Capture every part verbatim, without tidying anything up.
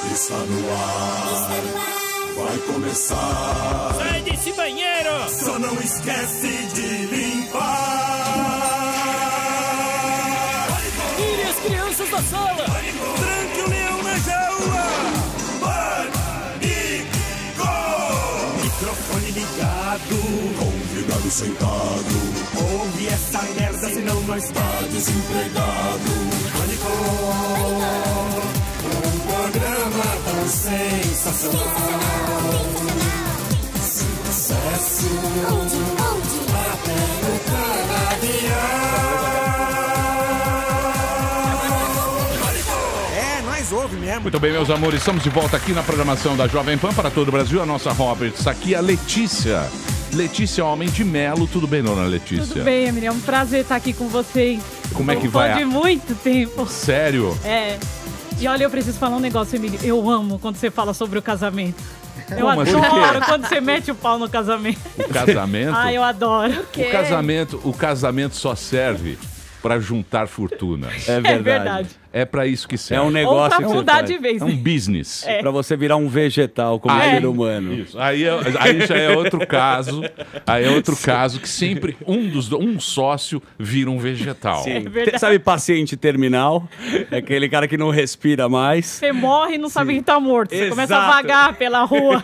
Está no ar, vai começar. Sai desse banheiro! Só não esquece de limpar. Tire as crianças da sala! Tranque o leão na jaula. Pânico! Microfone ligado, convidado sentado. Ouve essa merda, senão nós está desempregado. Pânico! Um programa tão sensacional. Sucesso até no canavial. É, nós ouve mesmo. Muito bem, meus amores, estamos de volta aqui na programação da Jovem Pan para todo o Brasil. A nossa Roberts aqui, a Letícia. Letícia Homem de Melo. Tudo bem, dona Letícia? Tudo bem, Emílio. É um prazer estar aqui com vocês. Como é que vai? De muito tempo. Sério? É. E olha, eu preciso falar um negócio, Emílio. Eu amo quando você fala sobre o casamento. Eu Como assim? adoro quando você mete o pau no casamento. O casamento? Ah, eu adoro. O casamento, o casamento só serve para juntar fortuna. É verdade. É verdade. É para isso que serve. É um negócio Ou pra que você mudar faz. de vez. É um business. É. Pra você virar um vegetal como Aí- ser humano. Isso. Aí, é- aí já é outro caso. Aí é outro caso que sempre um dos um sócio vira um vegetal. Sim. verdade. Sabe paciente terminal? É aquele cara que não respira mais. Você morre e não sabe que tá morto. Você começa a Exato. vagar pela rua.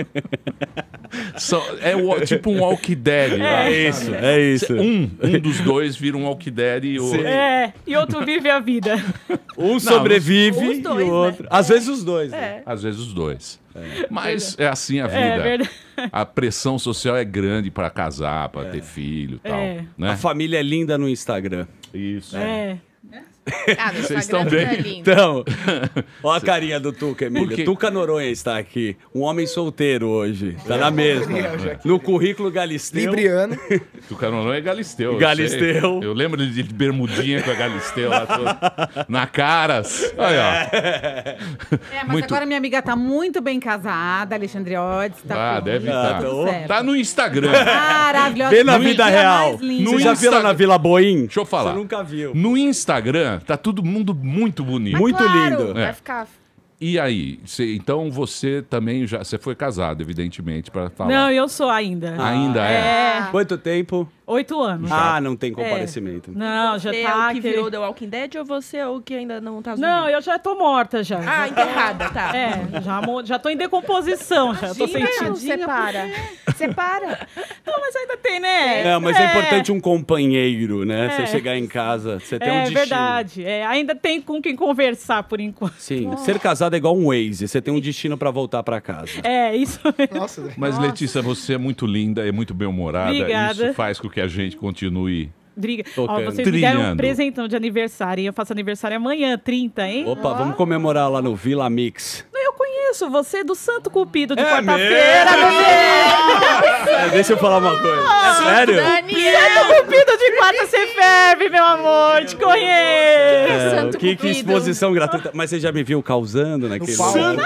Só- é o- tipo um Walking Dead. lá, É sabe? isso, é isso. Um, um dos dois vira um Walking Dead e o... É. E outro vive a vida. Um sobrevive Os dois, e o outro. né? Às vezes os dois. né? É. Às vezes os dois. Mas é assim a vida. É verdade. A pressão social é grande para casar, para ter filho e tal. É. Né? A família é linda no Instagram. Isso. É. Ah, no Vocês Instagram estão tá bem? lindo. Então, olha a carinha do Tuca, Por Emílio. quê? Tuca Noronha está aqui. Um homem solteiro hoje. Tá na mesma. No currículo Galisteu. Libriano. O Canonão é Galisteu. eu Galisteu. sei. Eu lembro de de bermudinha com a Galisteu lá toda. Na caras. Olha, ó. É, mas Muito- agora minha amiga tá muito bem casada, Alexandre Odds. Tá Ah, deve Ah, estar. tá tudo certo. Tá no Instagram. Maravilhosa. Vê na que vida dia real. mais lindo. Você já viu ela na Vila Boim? Deixa eu falar. Você nunca viu. No Instagram tá todo mundo muito bonito. Muito Claro, lindo. É. vai ficar... E aí? Cê- então você também já. Você foi casado, evidentemente, para falar. Não, eu sou ainda. Ainda é. É. Quanto tempo? Oito anos. Ah, não tem comparecimento. Não, já Você tá. é o que aquele- virou The Walking Dead ou você é o que ainda não tá zumbi? Não, eu já tô morta já. Ah, enterrada, tá. É, já, mo- já tô em decomposição, já tô Imagina, sentindo. separa. Separa. Não, mas ainda tem, né? Não, mas é, importante um companheiro, né? Você É. chegar em casa, você tem um É destino. verdade. É, ainda tem com quem conversar por enquanto. Sim, ser casado é igual um Waze, você tem um destino pra voltar pra casa. É, isso mesmo. Nossa, velho. Mas, Letícia, você é muito linda, é muito bem-humorada. Obrigada. Isso faz com que a gente continue. Briga. Ó, Tocando. vocês me deram um Trilhando. presentão de aniversário, hein? Eu faço aniversário amanhã, trinta, hein? Opa, vamos comemorar lá no Vila Mix. Eu conheço você do Santo Cupido de É quarta-feira, bebê! É, deixa eu falar uma coisa. É sério? Santo Cupido de quarta você ferve, meu amor! Te conheço! É, Santo que, que Cupido. exposição gratuita. Mas você já me viu causando naquele pau. lugar?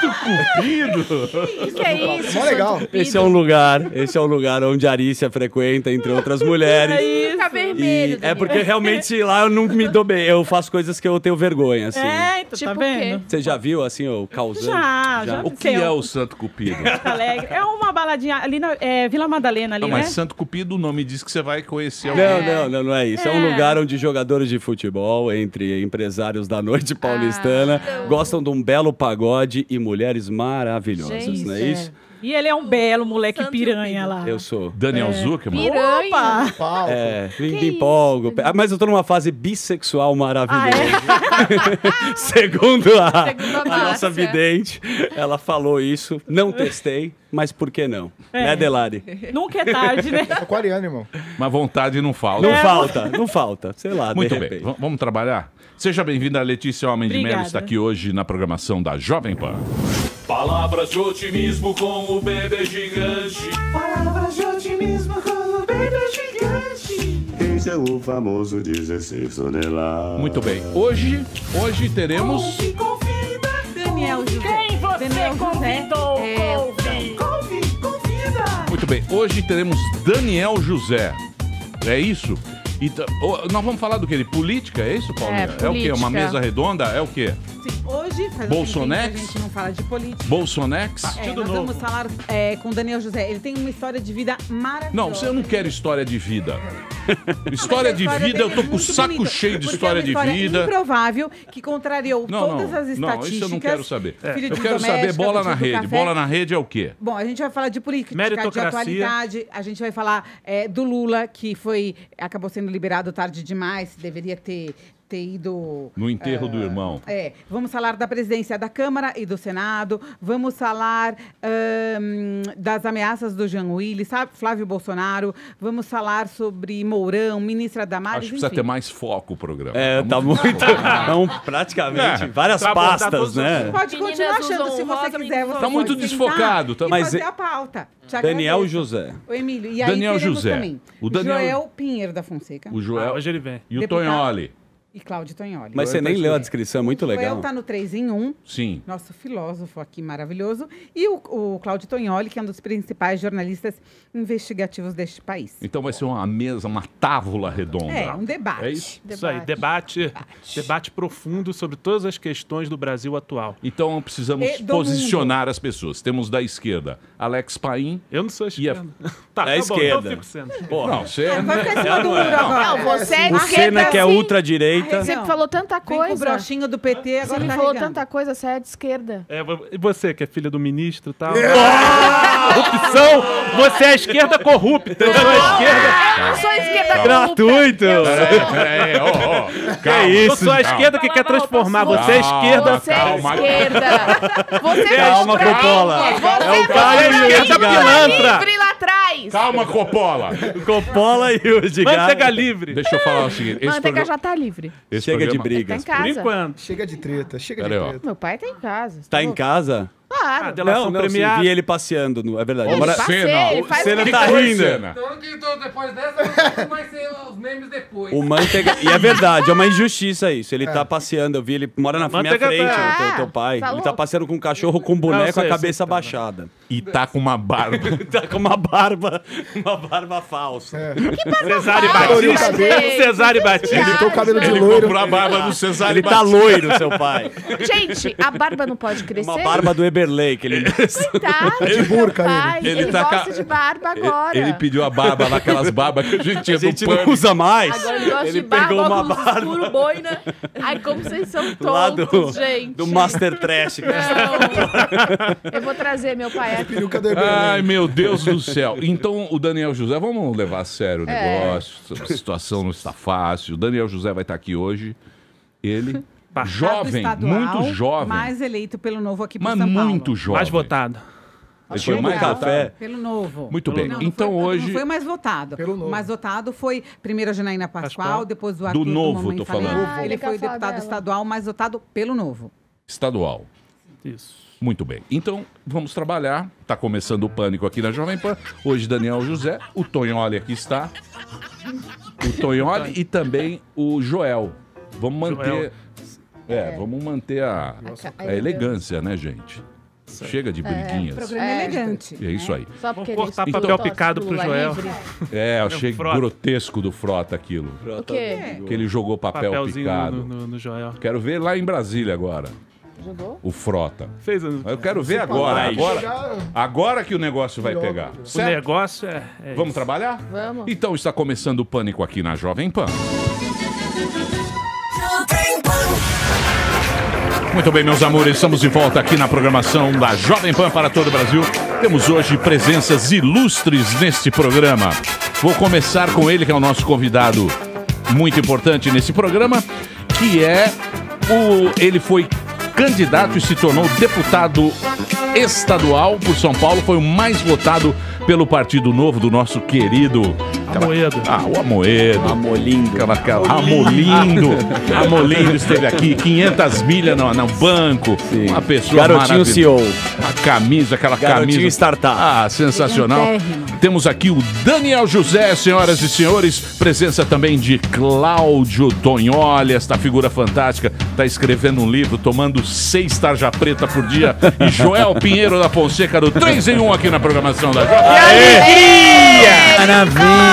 O que é isso? Mó legal. Esse é um lugar, esse é um lugar onde a Arícia frequenta, entre outras mulheres. É isso. Fica vermelho, E é Daniel. porque realmente lá eu não me dou bem, eu faço coisas que eu tenho vergonha, assim. É, então, Tipo tá o quê? vendo? Você já viu, assim, eu causando? Já, já. O que é o Santo Cupido? Alegre. É uma baladinha ali na é, Vila Madalena, ali, Não, né? mas Santo Cupido, o nome diz que você vai conhecer alguém. Não, não, não, não é isso. É. um É. lugar onde jogadores de futebol, entre empresários da noite paulistana, gostam de um belo pagode e mulheres maravilhosas, Gente, não é isso? E ele é um belo moleque Santo piranha Cupido. lá. Eu sou. Daniel Zuckerman? Piranha. Opa! Pau. É, me Que empolgo. Ah, mas eu tô numa fase bissexual maravilhosa. Ah, Segundo a, Segundo a a nossa Márcia. vidente, ela falou isso. Não testei, mas por que não? É. Né, Delari? Nunca é tarde, né? Aquariano, irmão. Mas vontade não falta. Não falta, não falta. Sei lá, Muito de bem, repente. v- vamos trabalhar? Seja bem-vinda, Letícia Homem de Melo, Obrigada. está aqui hoje na programação da Jovem Pan. Palavras de otimismo com o bebê gigante. Palavras de otimismo com o bebê gigante. Esse é o famoso dezesseis toneladas. Muito bem, hoje, hoje teremos... Ouve, convida. Daniel José. Quem você Daniel José. convidou? É, Couve? Ouve, convida. Muito bem, hoje teremos Daniel José. É isso? Então, nós vamos falar do quê? De política, é isso, Paulinha? É, é o quê? Uma mesa redonda? É o quê? Sim, hoje, faz Bolsonex? a gente não fala de política. Bolsonex? É, nós novo. vamos falar é, com o Daniel José. Ele tem uma história de vida maravilhosa. Não, você não quer história de vida. História de história vida, eu tô com o saco bonita, cheio de porque história, é uma história de vida. improvável, que contrariou não, todas não, as estatísticas. Não, isso eu não quero saber. É. Eu quero saber bola na rede. Bola na rede é o quê? Bom, a gente vai falar de política, de atualidade. A gente vai falar é, do Lula, que foi acabou sendo liberado tarde demais, deveria ter... ter ido... No enterro uh, do irmão. É. Vamos falar da presidência da Câmara e do Senado. Vamos falar um, das ameaças do Jean Willis, sabe? Flávio Bolsonaro. Vamos falar sobre Mourão, ministra Damares, Acho que precisa enfim. ter mais foco o programa. É, tá muito... Então, praticamente, É, várias tá bom, tá pastas, bom, né? Pode Meninas continuar achando, usam se você rosa, quiser. Você Tá muito pode desfocado. Tá... E Mas fazer é- a pauta. Te Daniel agradeço. José. O Emílio. E Daniel aí teremos José. também O Daniel- Joel Pinheiro da Fonseca. O Joel Ah, hoje ele vem. e o Deputado. Tonholi. E Cláudio Tonholi. Mas você nem leu a descrição, é muito O Joel legal. tá no três em um. Sim. Nosso filósofo aqui maravilhoso. E o, o Cláudio Tonholi, que é um dos principais jornalistas investigativos deste país. Então vai ser uma mesa, uma tábua redonda. É, um debate. É isso? Isso aí, debate, debate profundo sobre todas as questões do Brasil atual. Então precisamos E do posicionar as pessoas. Temos da esquerda Alex Paim. Eu não sou esquerda. É Tá, tá a bom, esquerda. então eu fico sendo. Porra. Não, você Ah, vai ficar em cima Ela do não muro é. agora. Não, você é O Senna, que é assim. ultradireita. Você falou tanta Vem com o coisa. brochinho do P T, Você agora me tá falou ligando. tanta coisa, você é de esquerda. É, e você, que é filha do ministro e tal? Corrupção! Você é a esquerda corrupta, eu sou a esquerda. Eu não sou a esquerda Gratuito! Peraí, ó, ó. Calma. Eu sou a esquerda que quer transformar, você é a esquerda. Você é Calma. esquerda. Você Calma, fez pra Coppola. mim. Você É o fez Caio pra e o mim. Edgar. Pilantra. Livre lá atrás. Calma, Coppola. O Coppola e o Edgar. Manteiga livre. Deixa eu falar o seguinte. Esse Manteiga programa... já tá livre. esse Chega de programa- brigas. Tá em Por casa. enquanto. Chega de treta, chega Pera aí, de ó. treta. Meu pai tá em casa. Tá em casa? Claro. Ah, delação Não, não, sim, premiada. vi ele passeando, no- é verdade. Ele Agora, passeia, Cena, ele o faz Cena o que tá foi, rindo. Cena? Então, que tô- depois dessa, não vai ser os memes depois. O Manteiga... E é verdade, é uma injustiça isso. Ele tá passeando, eu vi, ele mora na minha Manteiga frente, tá- o teu, teu pai. Tá ele tá louco. passeando com um cachorro com um boneco, Não, sei, a cabeça sei que tá. baixada. E tá com uma barba. Tá com uma barba, uma barba falsa. Cesário Coloriu o Batista. cabelo. Cesário Batista. Ele pintou o cabelo de Ele loiro. comprou a barba do Cesário Ele tá loiro, seu pai. Gente, a barba não pode crescer? Uma barba do Eberlei, que ele... Coitado, De burca, meu pai. ele. Ele, Ele tá gosta ca- de barba agora. Ele pediu a barba lá, aquelas barbas que a gente tinha A gente do não pânico. usa mais. Agora ele gosta Ele de barba, pegou uma óculos barba escuro, boina. Ai, como vocês são lá do, tontos, gente. do Master Trash. Não. Eu vou trazer meu pai aqui. Peruca do Eberlei. Ai, meu Deus do céu. Então, o Daniel José, vamos levar a sério o É. negócio. A situação não está fácil. O Daniel José vai estar aqui hoje. Ele, jovem, Estadual, muito jovem. Mais eleito pelo Novo aqui por Mas São Paulo. muito jovem. Mais votado. Ele foi Tinha um mais café. votado. Pelo Novo. Muito bem. Não, não Então foi, hoje... Não foi o mais votado. Pelo Novo. O mais votado foi primeiro a Janaína Pascoal, Pascoal. depois o Arthur Do Novo, Mamãe tô Falei. falando. Ah, Ele ele foi quer falar deputado dela. estadual mais votado pelo Novo. Estadual. Isso. Muito bem. Então, vamos trabalhar. Está começando o Pânico aqui na Jovem Pan. Hoje, Daniel José. O Tonholi aqui está. O Tonholi e também o Joel. Vamos manter... Joel. É, vamos manter a, A- a elegância, né, gente? Chega de briguinhas. Programa É. elegante. É isso aí. Só porque Vamos cortar ele papel botou picado pro Lula Joel. livre. É, eu achei Frota. grotesco do Frota aquilo. O quê? Que ele jogou papel Papelzinho picado. no, no, no Joel. Quero ver lá em Brasília agora. Jogou? O Frota. Fez o, Eu quero ver agora. pode. Agora, agora que o negócio vai pegar. o Certo? negócio é, é Vamos isso. trabalhar? Vamos. Então está começando o Pânico aqui na Jovem Pan. Muito bem, meus amores, estamos de volta aqui na programação da Jovem Pan para todo o Brasil. Temos hoje presenças ilustres neste programa. Vou começar com ele, que é o nosso convidado muito importante nesse programa, que é o... Ele foi candidato e se tornou deputado estadual por São Paulo, foi o mais votado pelo Partido Novo do nosso querido... Amoedo. Ah, o Amoedo. Amolindo. Aquela, aquela, Amolindo. Amolindo esteve aqui, quinhentas milhas no, no banco. Sim. Uma pessoa Garotinho C E O. A camisa, aquela Garotinho camisa. startup. Ah, sensacional. Temos aqui o Daniel José, senhoras e senhores. Presença também de Cláudio Tonholi, esta figura fantástica. Está escrevendo um livro, tomando seis tarja preta por dia. E Joel Pinheiro da Fonseca, do três em um aqui na programação da Jovem. Maravilha!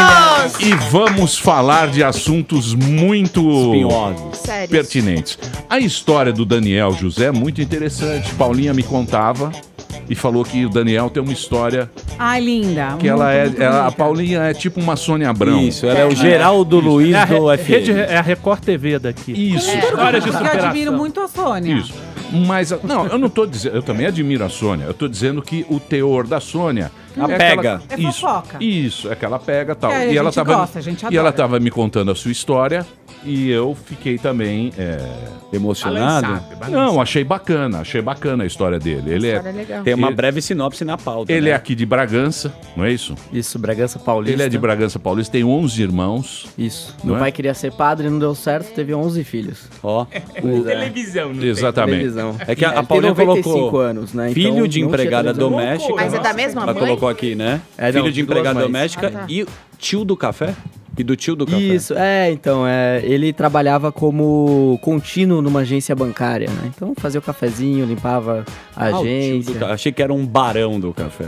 E, e vamos falar de assuntos muito Espinhosos. pertinentes. A história do Daniel José é muito interessante. Paulinha me contava e falou que o Daniel tem uma história Ai, linda. que ela muito, é, muito ela- a bonita. Paulinha é tipo uma Sônia Abrão. Isso, ela é o Geraldo Luiz É a, do re- F rede, M. é a Record T V daqui. Isso. É, Histórias de porque eu superação. admiro muito a Sônia. Isso. Mas, a- não, eu não tô dizendo, eu também admiro a Sônia. Eu tô dizendo que o teor da Sônia A é pega. aquela- É isso, fofoca. Isso, é que ela pega tal. É, a e ela gente tava, gosta, a gente e adora. ela tava me contando a sua história e eu fiquei também é, Emocionado? Não, achei bacana, achei bacana a história dele. Ele História é, legal. Tem uma Ele- breve sinopse na pauta. ele né? é aqui de Bragança, não é isso? Isso, Bragança Paulista. Ele é de Bragança Paulista, tem onze irmãos. Isso. Não Meu é? pai queria ser padre, não deu certo, teve onze filhos. Ó. Pois é. Televisão, não Exatamente. Televisão. É que a, Ele a tem Paulinha noventa e cinco colocou anos, né? filho Então, de não tinha empregada televisão. doméstica. Mas é da mesma Ela mãe? colocou aqui, né? É, filho não, de de duas empregada mães. doméstica Ah, tá. e tio do café? E do tio do café. Isso, é, então, é, ele trabalhava como contínuo numa agência bancária, né? Então fazia o cafezinho, limpava a Ah, o tio do agência. ca- Achei que era um barão do café.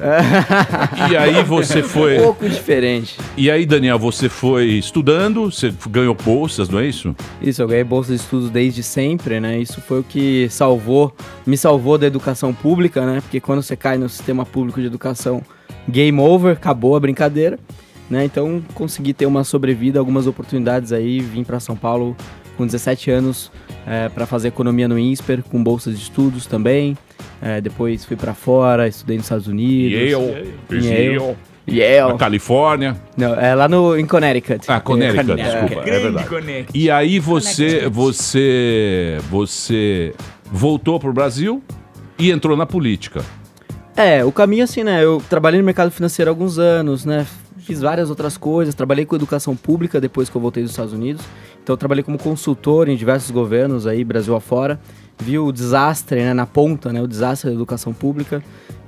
E aí você foi. Um pouco diferente. E aí, Daniel, você foi estudando, você ganhou bolsas, não é isso? Isso, eu ganhei bolsa de estudos desde sempre, né? Isso foi o que salvou, me salvou da educação pública, né? Porque quando você cai no sistema público de educação, game over, acabou a brincadeira, né? Então consegui ter uma sobrevida, algumas oportunidades aí, vim para São Paulo com dezessete anos é, para fazer economia no INSPER, com bolsas de estudos também. É, depois fui para fora, estudei nos Estados Unidos. Yale, fez Yale. Yale, Yale. na Califórnia. Não, é lá no, em Connecticut. Ah, Connecticut, É, desculpa, é Grande verdade. Connect. E aí você, você, você voltou pro Brasil e entrou na política. É, o caminho assim, né? Eu trabalhei no mercado financeiro há alguns anos, né? Fiz várias outras coisas, trabalhei com educação pública depois que eu voltei dos Estados Unidos. Então eu trabalhei como consultor em diversos governos aí, Brasil afora. Vi o desastre, né, na ponta, né? O desastre da educação pública.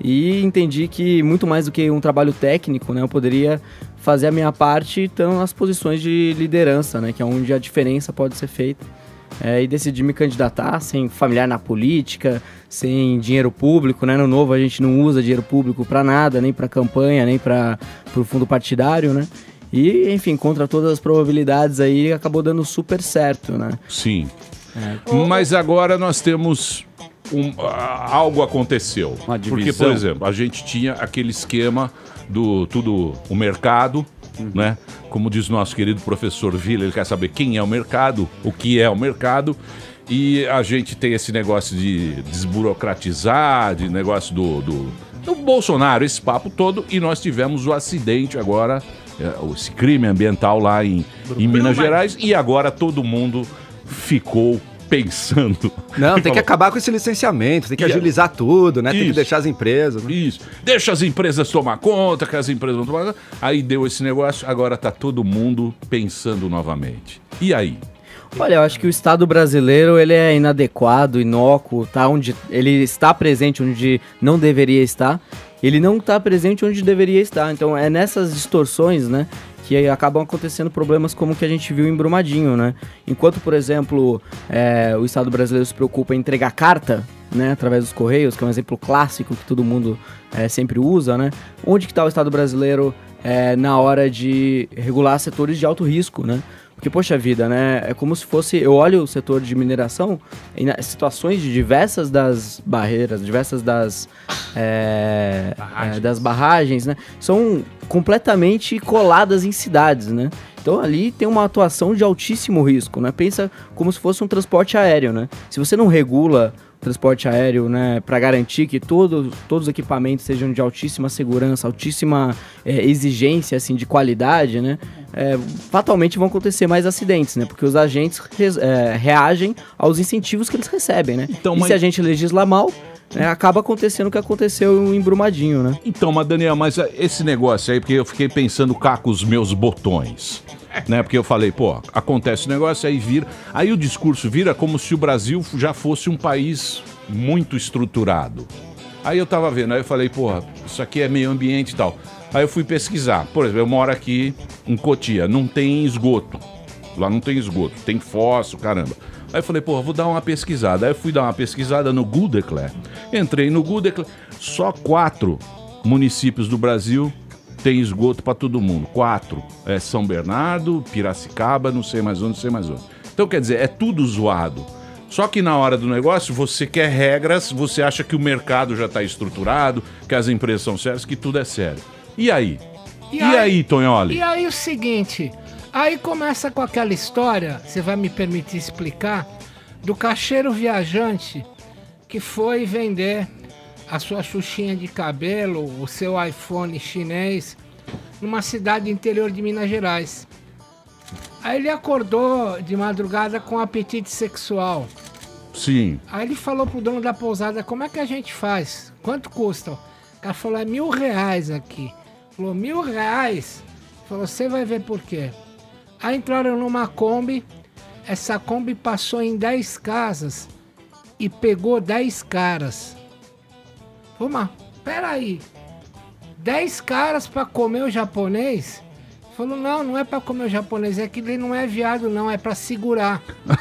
E entendi que muito mais do que um trabalho técnico, né? Eu poderia fazer a minha parte então, nas posições de liderança, né? Que é onde a diferença pode ser feita. É, e decidi me candidatar sem familiar na política, sem dinheiro público, né? No Novo a gente não usa dinheiro público para nada, nem para campanha, nem para o fundo partidário, né? E, enfim, contra todas as probabilidades aí, acabou dando super certo, né? Sim. É. Mas agora nós temos um, ah, algo aconteceu. Uma Porque, divisão. por exemplo, a gente tinha aquele esquema do tudo o mercado, né? Como diz o nosso querido professor Vila, ele quer saber quem é o mercado, o que é o mercado. E a gente tem esse negócio de desburocratizar, de negócio do, do, do Bolsonaro, esse papo todo. E nós tivemos o acidente agora, é, esse crime ambiental lá em, em Minas Gerais. E agora todo mundo ficou pensando. Não, tem que Falou, acabar com esse licenciamento, tem que E- agilizar tudo, né? Tem que Isso. deixar as empresas. Né? Isso. Deixa as empresas tomar conta, que as empresas vão tomar conta. Aí deu esse negócio, agora tá todo mundo pensando novamente. E aí? Olha, eu acho que o Estado brasileiro ele é inadequado, inócuo, tá onde ele está presente onde não deveria estar, ele não está presente onde deveria estar. Então é nessas distorções, né, que acabam acontecendo problemas como o que a gente viu em Brumadinho, né? Enquanto, por exemplo, é, o Estado brasileiro se preocupa em entregar carta, né, através dos Correios, que é um exemplo clássico que todo mundo é, sempre usa, né? Onde que está o Estado brasileiro é, na hora de regular setores de alto risco, né? Porque, poxa vida, né? É como se fosse... Eu olho o setor de mineração em na- situações de diversas das barreiras, diversas das... é, é, das barragens, né? São completamente coladas em cidades, né? Então ali tem uma atuação de altíssimo risco, né? Pensa como se fosse um transporte aéreo, né? Se você não regula o transporte aéreo, né, para garantir que todo, todos os equipamentos sejam de altíssima segurança, altíssima é, exigência, assim, de qualidade, né? É, fatalmente vão acontecer mais acidentes, né? Porque os agentes res- é, reagem aos incentivos que eles recebem, né? Então, e mas- se a gente legisla mal, né, acaba acontecendo o que aconteceu em Brumadinho, né? Então, mas Daniel, mas ah, esse negócio aí, porque eu fiquei pensando cá com os meus botões, né? Porque eu falei, pô, acontece o negócio, aí vira... Aí o discurso vira como se o Brasil já fosse um país muito estruturado. Aí eu tava vendo, aí eu falei, porra, isso aqui é meio ambiente e tal. Aí eu fui pesquisar. Por exemplo, eu moro aqui em Cotia, não tem esgoto. Lá não tem esgoto, tem fóssil, caramba. Aí eu falei, porra, vou dar uma pesquisada. Aí eu fui dar uma pesquisada no Goodeclair. Entrei no Goodeclair, só quatro municípios do Brasil tem esgoto para todo mundo. Quatro, é São Bernardo, Piracicaba, não sei mais onde, não sei mais onde. Então, quer dizer, é tudo zoado. Só que na hora do negócio, você quer regras, você acha que o mercado já está estruturado, que as empresas são sérias, que tudo é sério. E aí? E, e aí, aí, Tonholi? E aí o seguinte, aí começa com aquela história, você vai me permitir explicar, do caixeiro viajante que foi vender a sua xuxinha de cabelo, o seu iPhone chinês, numa cidade interior de Minas Gerais. Aí ele acordou de madrugada com apetite sexual. Sim. Aí ele falou pro dono da pousada, como é que a gente faz? Quanto custa? O cara falou, é mil reais aqui. Falou, mil reais? Falou, você vai ver por quê. Aí entraram numa Kombi, essa Kombi passou em dez casas e pegou dez caras. Vamos, peraí, dez caras pra comer o japonês? Falou, não, não é pra comer o japonês, é que ele não é viado não, é pra segurar.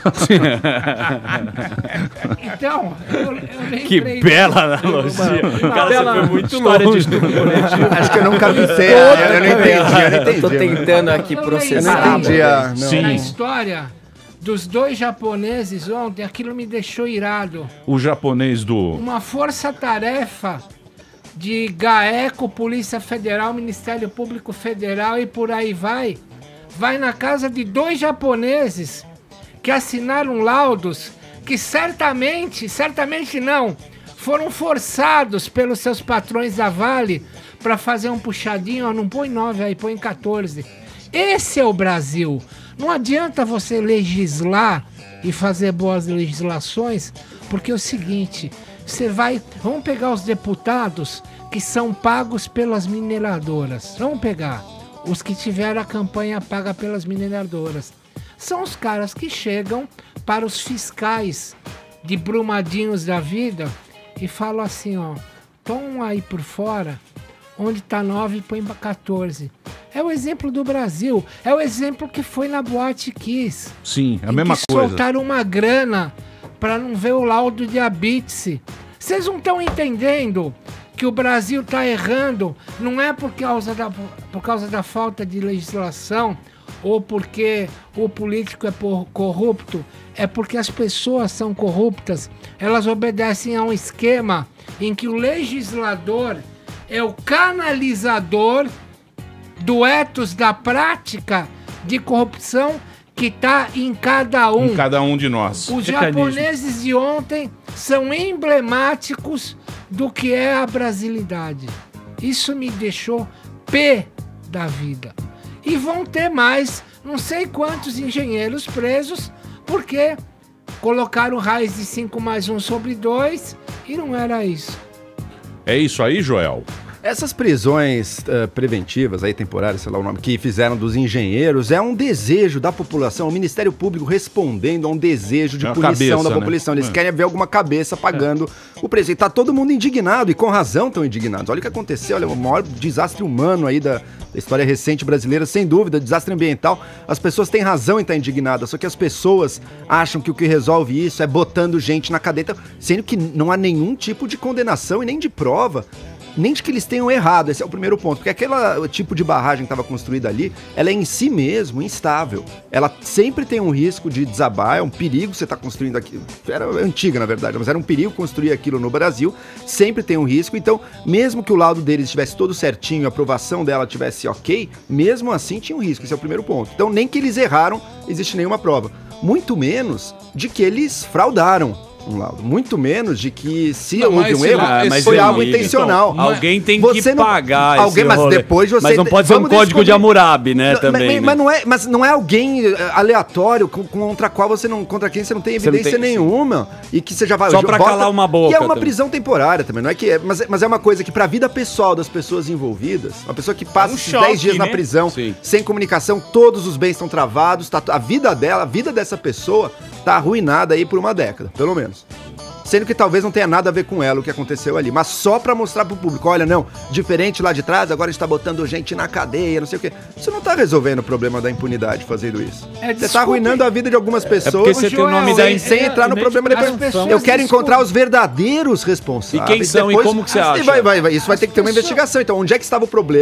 Então, eu, eu nem Que bela analogia. Uma Cara, bela você foi muito história longe. de estudo coletivo. Acho que eu nunca vi ser. Eu não entendi, eu não entendi. Eu tô tentando aqui Eu processar. Eu não entendi. a- não. Na história dos dois japoneses ontem, aquilo me deixou irado. O japonês do... Uma força-tarefa de GAECO, Polícia Federal, Ministério Público Federal e por aí vai, vai na casa de dois japoneses que assinaram laudos que certamente, certamente não, foram forçados pelos seus patrões da Vale para fazer um puxadinho, ó, não põe nove aí, põe quatorze. Esse é o Brasil. Não adianta você legislar e fazer boas legislações, porque é o seguinte, você vai... Vamos pegar os deputados que são pagos pelas mineradoras. Vamos pegar os que tiveram a campanha paga pelas mineradoras. São os caras que chegam para os fiscais de Brumadinhos da vida e falam assim, ó, tom aí por fora, onde tá nove, põe pra quatorze. É o exemplo do Brasil, é o exemplo que foi na Boate Kiss. Sim, é a em mesma que coisa. soltaram uma grana para não ver o laudo de Abitse. Vocês não estão entendendo que o Brasil tá errando, não é por causa da, por causa da falta de legislação ou porque o político é por, corrupto, é porque as pessoas são corruptas, elas obedecem a um esquema em que o legislador é o canalizador do ethos da prática de corrupção que está em cada um. Em cada um de nós. Os japoneses de ontem são emblemáticos do que é a brasilidade. Isso me deixou pé da vida. E vão ter mais, não sei quantos engenheiros presos, porque colocaram raiz de cinco mais um sobre dois e não era isso. É isso aí, Joel? Essas prisões uh, preventivas, aí temporárias, sei lá o nome, que fizeram dos engenheiros, é um desejo da população, o Ministério Público respondendo a um desejo de É uma punição cabeça, da população. né? Eles É. querem ver alguma cabeça pagando o preço. E tá todo mundo indignado, e com razão estão indignados. Olha o que aconteceu, olha, o maior desastre humano aí da, da história recente brasileira, sem dúvida, desastre ambiental. As pessoas têm razão em estar indignadas, só que as pessoas acham que o que resolve isso é botando gente na cadeia, sendo que não há nenhum tipo de condenação e nem de prova, nem de que eles tenham errado. Esse é o primeiro ponto, porque aquele tipo de barragem que estava construída ali, ela é em si mesmo instável, ela sempre tem um risco de desabar, é um perigo você estar tá construindo aquilo, era antiga na verdade, mas era um perigo construir aquilo no Brasil, sempre tem um risco, então mesmo que o laudo deles estivesse todo certinho, a aprovação dela tivesse ok, mesmo assim tinha um risco, esse é o primeiro ponto. Então nem que eles erraram, existe nenhuma prova, muito menos de que eles fraudaram um laudo, muito menos de que se Não, houve mas um esse erro, lá- mas foi eu- algo então, intencional. alguém tem Você que não- pagar alguém, esse mas rolê. depois você Mas não pode ser um vamos código de descobrir- Hammurabi, né, Não, também, Mas, né? mas não é, mas não é alguém eh, aleatório com- contra qual você não, contra quem você não tem Você não evidência tem- nenhuma e que você já vai Só pra calar uma boca E é uma também. prisão temporária também, não é que é, mas, é- mas é uma coisa que pra vida pessoal das pessoas envolvidas, uma pessoa que passa É um esses choque, dez dias na né? prisão, Sim. sem comunicação, todos os bens estão travados, tá, a vida dela, a vida dessa pessoa tá arruinada aí por uma década, pelo menos. Sendo que talvez não tenha nada a ver com ela o que aconteceu ali, mas só pra mostrar pro público, olha, não, diferente lá de trás, agora a gente tá botando gente na cadeia, não sei o quê. Isso não tá resolvendo o problema da impunidade fazendo isso. É, você desculpe. tá arruinando a vida de algumas pessoas porque você tem o nome da- sem, sem entrar no é, problema as depois. pessoas Eu quero desculpe. encontrar os verdadeiros responsáveis. E quem são e Depois- como que você Ah, acha? Vai, vai, vai. Isso vai ter que ter uma pessoas- investigação. Então, onde é que estava o problema?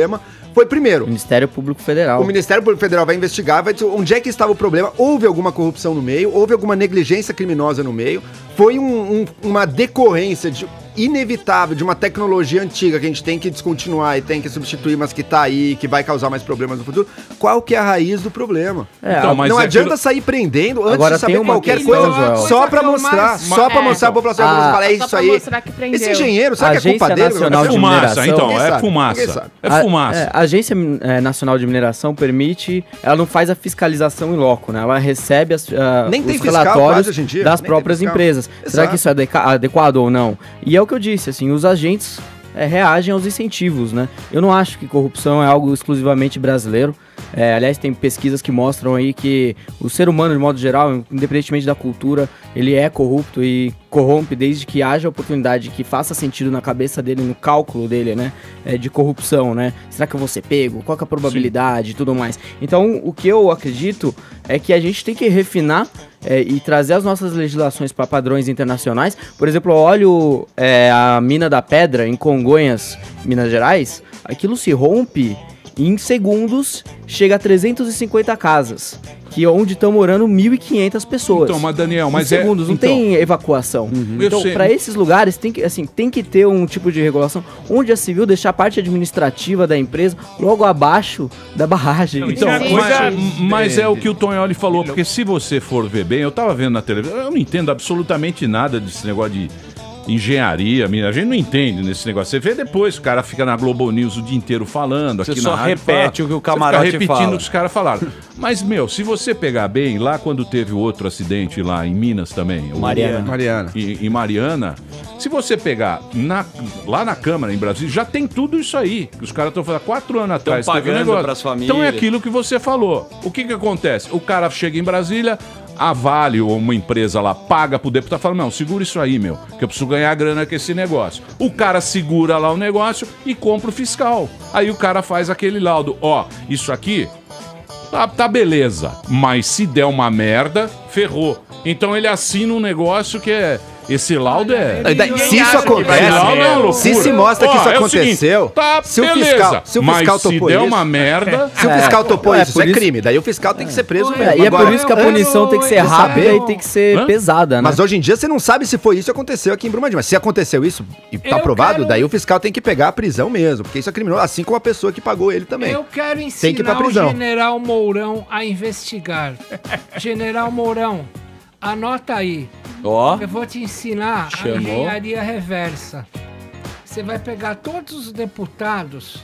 foi primeiro. Ministério Público Federal. O Ministério Público Federal vai investigar, vai dizer onde é que estava o problema, houve alguma corrupção no meio, houve alguma negligência criminosa no meio, foi um, um, uma decorrência de, inevitável de uma tecnologia antiga que a gente tem que descontinuar e tem que substituir, mas que tá aí, que vai causar mais problemas no futuro. Qual que é a raiz do problema? É, então, mas não é adianta aquilo... sair prendendo antes Agora, de saber tem uma qualquer questão, coisa, Joel. só pra Coisa que eu mostrar, mais- só pra é. mostrar a população, Ah, falar, é só isso pra aí. mostrar que prendeu. Esse engenheiro, será que é culpa Agência dele? Nacional É de fumaça, Mineração. então, Ninguém é sabe, fumaça. ninguém sabe. É A- fumaça. é, a Agência eh, Nacional de Mineração permite, ela não faz a fiscalização em loco, né? Ela recebe as, ah, Nem tem os fiscal relatórios quase hoje em dia, das nem tem próprias fiscal. empresas. Será Exato. que isso é adeca- adequado ou não? E é o que eu disse, assim, os agentes eh, reagem aos incentivos, né? Eu não acho que corrupção é algo exclusivamente brasileiro. É, aliás, tem pesquisas que mostram aí que o ser humano, de modo geral, independentemente da cultura, ele é corrupto e corrompe desde que haja oportunidade que faça sentido na cabeça dele, no cálculo dele, né? É, de corrupção, né? Será que eu vou ser pego? Qual que é a probabilidade e tudo mais? Então, o que eu acredito é que a gente tem que refinar é, e trazer as nossas legislações para padrões internacionais. Por exemplo, eu olho é, a mina da pedra em Congonhas, Minas Gerais, aquilo se rompe e em segundos chega a trezentas e cinquenta casas, que é onde estão morando mil e quinhentas pessoas. Então, mas Daniel, mas em é- segundos, não então- tem evacuação. Eu Então, sei. para esses lugares tem que, assim, tem que ter um tipo de regulação onde a civil deixar a parte administrativa da empresa logo abaixo da barragem. Então, Sim. mas, mas é o que o Tonholi falou, porque se você for ver bem, eu tava vendo na televisão, eu não entendo absolutamente nada desse negócio de engenharia, a gente não entende nesse negócio. Você vê depois, o cara fica na Globo News o dia inteiro falando, Você aqui só na rádio, repete fala, o que o você camarote fica repetindo fala. o que os caras falaram. Mas, meu, se você pegar bem, lá quando teve o outro acidente lá em Minas também, o- Mariana. Mariana. Em, em Mariana, se você pegar na- lá na Câmara, em Brasília, já tem tudo isso aí. Os caras estão falando, quatro anos atrás, teve um pagando negócio. pras famílias. Então é aquilo que você falou. O que que acontece? O cara chega em Brasília, a Vale ou uma empresa lá paga pro deputado, fala, não, segura isso aí, meu, que eu preciso ganhar grana com esse negócio. O cara segura lá o negócio e compra o fiscal. Aí o cara faz aquele laudo, ó, isso aqui tá, tá beleza, mas se der uma merda, ferrou. Então ele assina um negócio que é... Esse laudo é... E daí, se isso Esse acontece, laudo é uma loucura. se se mostra que Ó, isso é o seguinte, aconteceu, tá, se o beleza, fiscal, se o fiscal mas se topou der isso, uma merda... se o É, fiscal topou é, isso, isso por é isso- crime. Daí o fiscal tem que ser preso É, mesmo. e é por Agora, isso que a punição tem que ser eu rápida saber- e tem que ser Hã? pesada, né? Mas hoje em dia você não sabe se foi isso que aconteceu aqui em Brumadinho. Mas se aconteceu isso e tá Eu provado, quero- daí o fiscal tem que pegar a prisão mesmo. Porque isso é criminoso, assim como a pessoa que pagou ele também. Eu quero Tem que ir pra ensinar o prisão. General Mourão a investigar. General Mourão, anota aí. Ó. Eu vou te ensinar a Chamou. engenharia reversa. Você vai pegar todos os deputados,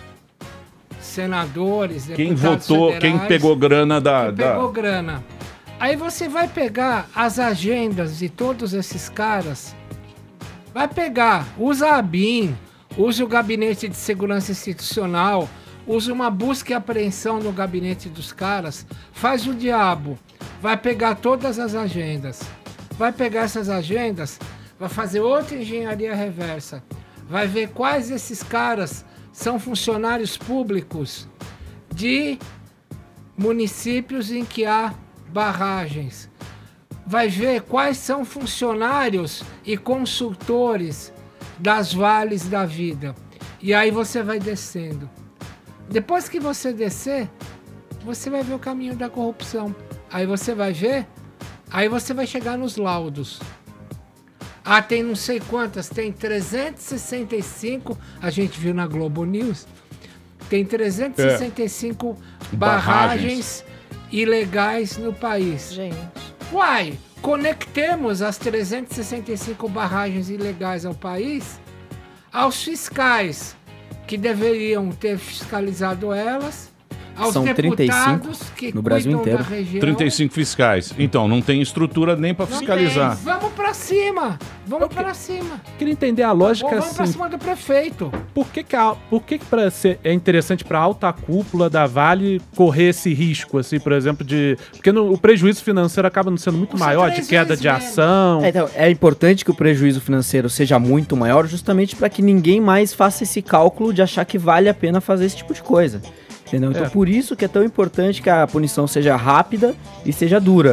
senadores, Quem deputados votou, federais, quem pegou grana da... quem da- pegou grana. Aí você vai pegar as agendas de todos esses caras, vai pegar, usa a BIM, usa o Gabinete de Segurança Institucional, usa uma busca e apreensão no gabinete dos caras, faz o diabo, vai pegar todas as agendas, vai pegar essas agendas, vai fazer outra engenharia reversa, vai ver quais desses caras são funcionários públicos de municípios em que há barragens. Vai ver quais são funcionários e consultores das vales da vida. E aí você vai descendo. Depois que você descer, você vai ver o caminho da corrupção. Aí você vai ver, aí você vai chegar nos laudos. Ah, tem não sei quantas, tem trezentos e sessenta e cinco, a gente viu na Globo News, tem trezentos e sessenta e cinco É. barragens ilegais no país. Gente. Uai, conectemos as trezentas e sessenta e cinco barragens ilegais ao país aos fiscais que deveriam ter fiscalizado elas, aos São trinta e cinco deputados que no Brasil cuidam inteiro. da região. trinta e cinco fiscais. Então, não tem estrutura nem pra fiscalizar. Vamos pra cima, vamos pra cima. Queria entender a lógica Ou vamos pra assim. cima do prefeito. Por que, que, a, por que, que pra ser, é interessante para a alta cúpula da Vale correr esse risco, assim, por exemplo, de. Porque no- o prejuízo financeiro acaba não sendo muito maior, de queda de ação. É, então, é importante que o prejuízo financeiro seja muito maior, justamente para que ninguém mais faça esse cálculo de achar que vale a pena fazer esse tipo de coisa. Entendeu? Então, É. por isso que é tão importante que a punição seja rápida e seja dura.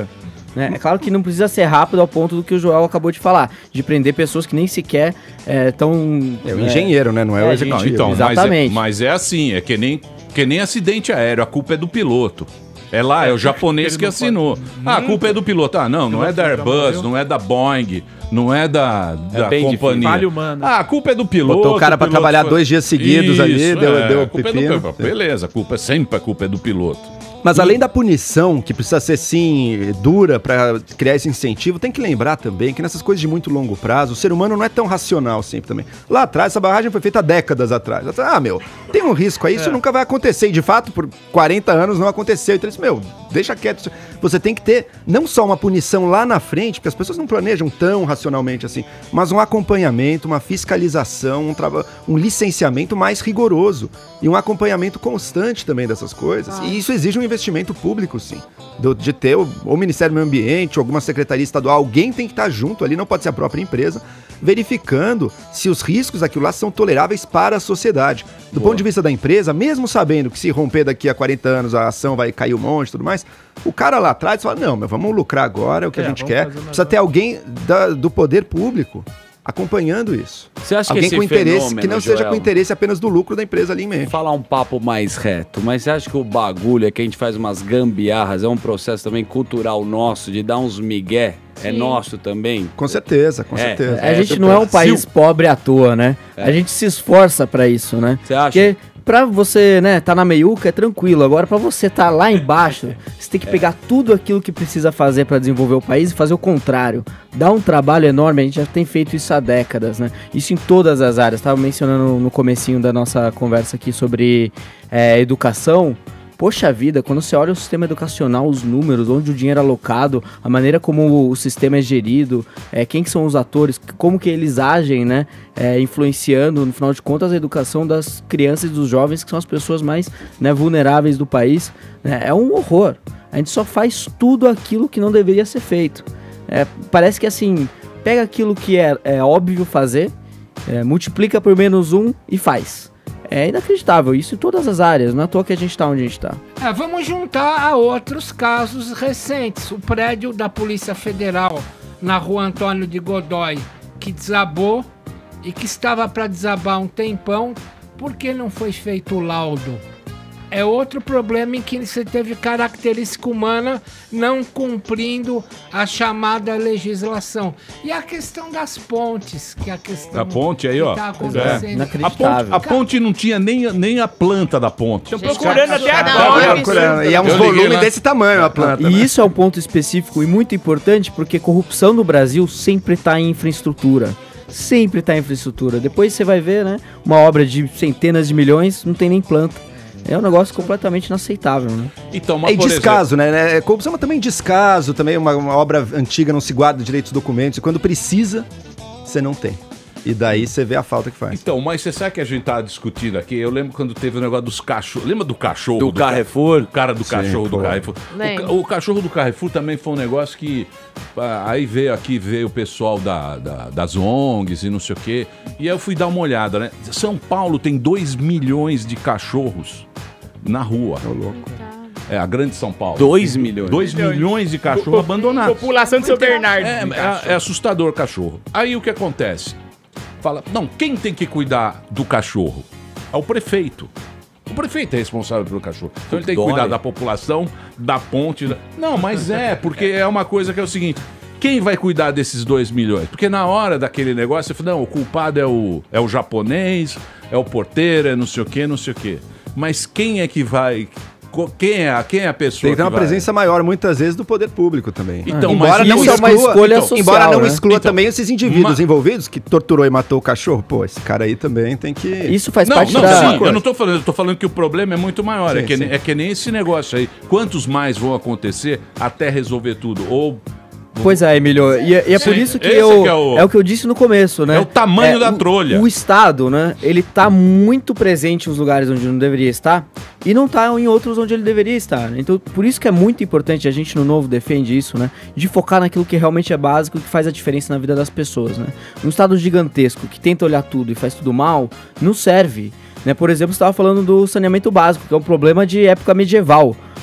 Né? É claro que não precisa ser rápido ao ponto do que o Joel acabou de falar, de prender pessoas que nem sequer estão... É, é o engenheiro, né? Não é, é o executivo. Não, então, exatamente. Mas é, mas é assim, é que nem, que nem acidente aéreo, a culpa é do piloto. É lá, é o japonês que assinou. Ah, a culpa é do piloto. Ah, não, não é da Airbus, não é da Boeing, não é da, da companhia. Ah, a culpa é do piloto. Botou o cara pra trabalhar dois dias seguidos ali, deu, é, deu a culpa pepino. é do, beleza, a culpa é sempre a culpa é do piloto. Mas além da punição, que precisa ser, sim, dura para criar esse incentivo, tem que lembrar também que nessas coisas de muito longo prazo, o ser humano não é tão racional sempre também. Lá atrás, essa barragem foi feita há décadas atrás. Ah, meu, tem um risco aí, isso É. nunca vai acontecer. E, de fato, por quarenta anos não aconteceu. Então, eles, meu, deixa quieto. Você tem que ter não só uma punição lá na frente, porque as pessoas não planejam tão racionalmente assim, mas um acompanhamento, uma fiscalização, um, traba- um licenciamento mais rigoroso e um acompanhamento constante também dessas coisas. E isso exige um investimento público, sim. Do- de ter o, o Ministério do Meio Ambiente, ou alguma secretaria estadual, alguém tem que estar junto ali, não pode ser a própria empresa, verificando se os riscos daquilo lá são toleráveis para a sociedade. Do ponto de vista da empresa, mesmo sabendo que se romper daqui a quarenta anos a ação vai cair um monte e tudo mais, o cara lá atrás fala, não, mas vamos lucrar agora, é o que É, a gente vamos quer. fazer um Precisa ter alguém da- do poder público acompanhando isso. Você acha alguém que esse com interesse, fenômeno, que não seja Joel, com interesse apenas do lucro da empresa ali mesmo. Falar um papo mais reto, mas você acha que o bagulho é que a gente faz umas gambiarras, é um processo também cultural nosso, de dar uns migué, é Sim. nosso também? Com certeza, com É, certeza. A gente não é um país pobre à toa, né? É. A gente se esforça pra isso, né? Você acha? Porque pra você, né, tá na meiuca é tranquilo. Agora, pra você tá lá embaixo, você tem que pegar tudo aquilo que precisa fazer pra desenvolver o país e fazer o contrário. Dá um trabalho enorme, a gente já tem feito isso há décadas, né? Isso em todas as áreas. Tava mencionando no comecinho da nossa conversa aqui sobre é, educação. Poxa vida, quando você olha o sistema educacional, os números, onde o dinheiro é alocado, a maneira como o sistema é gerido, é, quem que são os atores, como que eles agem, né, é, influenciando, no final de contas, a educação das crianças e dos jovens, que são as pessoas mais, né, vulneráveis do país, né, é um horror. A gente só faz tudo aquilo que não deveria ser feito. É, parece que assim, pega aquilo que é, é óbvio fazer, é, multiplica por menos um e faz. É inacreditável, isso em todas as áreas, não é à toa que a gente tá onde a gente tá. É, vamos juntar a outros casos recentes. O prédio da Polícia Federal na rua Antônio de Godoy, que desabou e que estava para desabar há um tempão, por que não foi feito o laudo? É outro problema em que você teve característica humana não cumprindo a chamada legislação. E a questão das pontes, que é a questão A ponte aí, que ó. tá É. acontecendo. A ponte, a ponte não tinha nem, nem a planta da ponte. Tô procurando até Tá agora. procurando. E é uns Eu liguei volumes lá. desse tamanho a planta. E isso é um ponto específico e muito importante, porque corrupção no Brasil sempre está em infraestrutura. Sempre está em infraestrutura. Depois você vai ver, né? Uma obra de centenas de milhões, não tem nem planta. É um negócio completamente inaceitável, né? Então, É, e descaso, né? É, corrupção, mas também descaso, também uma, uma obra antiga não se guarda direito os documentos, e quando precisa, você não tem. E daí você vê a falta que faz. Então, mas você sabe que a gente tava discutindo aqui? Eu lembro quando teve o negócio dos cachorros. Lembra do cachorro? Do Carrefour? O cara do Sim, cachorro do pô. Carrefour. O, Lembro. ca- o cachorro do Carrefour também foi um negócio que. ah, Aí veio aqui, veio o pessoal da, da- das O N Gs e não sei o quê. E aí eu fui dar uma olhada, né? São Paulo tem dois milhões de cachorros na rua. É louco. É, a grande São Paulo. dois milhões. dois milhões de cachorros abandonados. População de São Bernardo. É, é, é assustador o cachorro. Aí o que acontece? Fala, não, quem tem que cuidar do cachorro? É o prefeito. O prefeito é responsável pelo cachorro. Então ele tem que Dói. cuidar da população, da ponte. da- Não, mas é, porque é uma coisa que é o seguinte: quem vai cuidar desses dois milhões? Porque na hora daquele negócio, você fala, não, o culpado é o, é o japonês, é o porteiro, é não sei o quê, não sei o quê. Mas quem é que vai. co- Quem é, a- quem é a pessoa Tem que ter uma vai? presença maior, muitas vezes, do poder público também. Então, embora mas não isso é uma exclua, escolha então, social, embora não né? exclua Então, também esses indivíduos ma- envolvidos que torturou e matou o cachorro. Pô, esse cara aí também tem que... Isso faz Não, parte não, da... sim, eu não tô falando, eu tô falando que o problema é muito maior. é, Sim, que, sim. nem- é que nem esse negócio aí. Quantos mais vão acontecer até resolver tudo? Ou. Pois é, Emílio, e, é- e é Sim, por isso que esse eu... que é o- É o que eu disse no começo, né? É o tamanho da o- trolha. O Estado, né? Ele tá muito presente nos lugares onde não deveria estar e não tá em outros onde ele deveria estar, né? Então, por isso que é muito importante, a gente no Novo defende isso, né? De focar naquilo que realmente é básico e que faz a diferença na vida das pessoas, né? Um Estado gigantesco que tenta olhar tudo e faz tudo mal, não serve. Né? Por exemplo, você estava falando do saneamento básico, que é um problema de época medieval.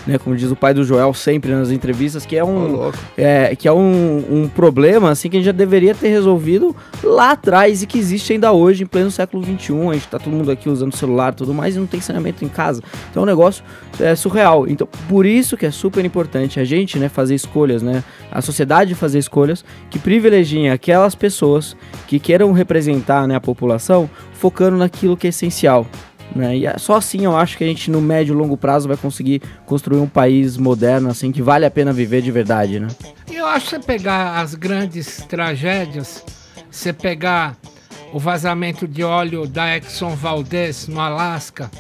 né, como diz o pai do Joel sempre nas entrevistas, que é um, é, que é um, um problema assim, que a gente já deveria ter resolvido lá atrás e que existe ainda hoje, em pleno século vinte e um. A gente tá todo mundo aqui usando celular e tudo mais e não tem saneamento em casa. Então é um negócio é, surreal. Então, por isso que é super importante a gente, né, fazer escolhas, né, a sociedade fazer escolhas que privilegiem aquelas pessoas que queiram representar, né, a população, focando naquilo que é essencial. Né? E só assim eu acho que a gente no médio e longo prazo vai conseguir construir um país moderno, assim, que vale a pena viver de verdade, né? E eu acho que você pegar as grandes tragédias, você pegar o vazamento de óleo da Exxon Valdez no Alasca,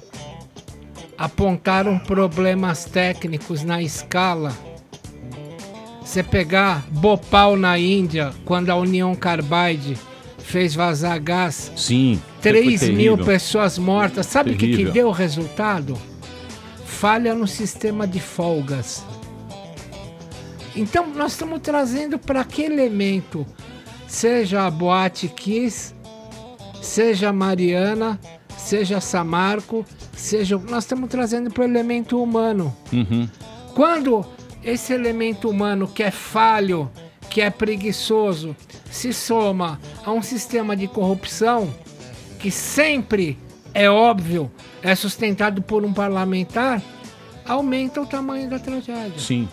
apontaram problemas técnicos na escala. Você pegar Bhopal na Índia, quando a Union Carbide fez vazar gás. Sim. três mil pessoas mortas. Sabe o que, que deu o resultado? Falha no sistema de folgas. Então, nós estamos trazendo para que elemento? Seja a Boate Kiss, seja a Mariana, seja a Samarco, seja... Nós estamos trazendo para o elemento humano. Uhum. Quando esse elemento humano que é falho, que é preguiçoso, se soma a um sistema de corrupção que sempre, é óbvio, é sustentado por um parlamentar, aumenta o tamanho da tragédia. Sim.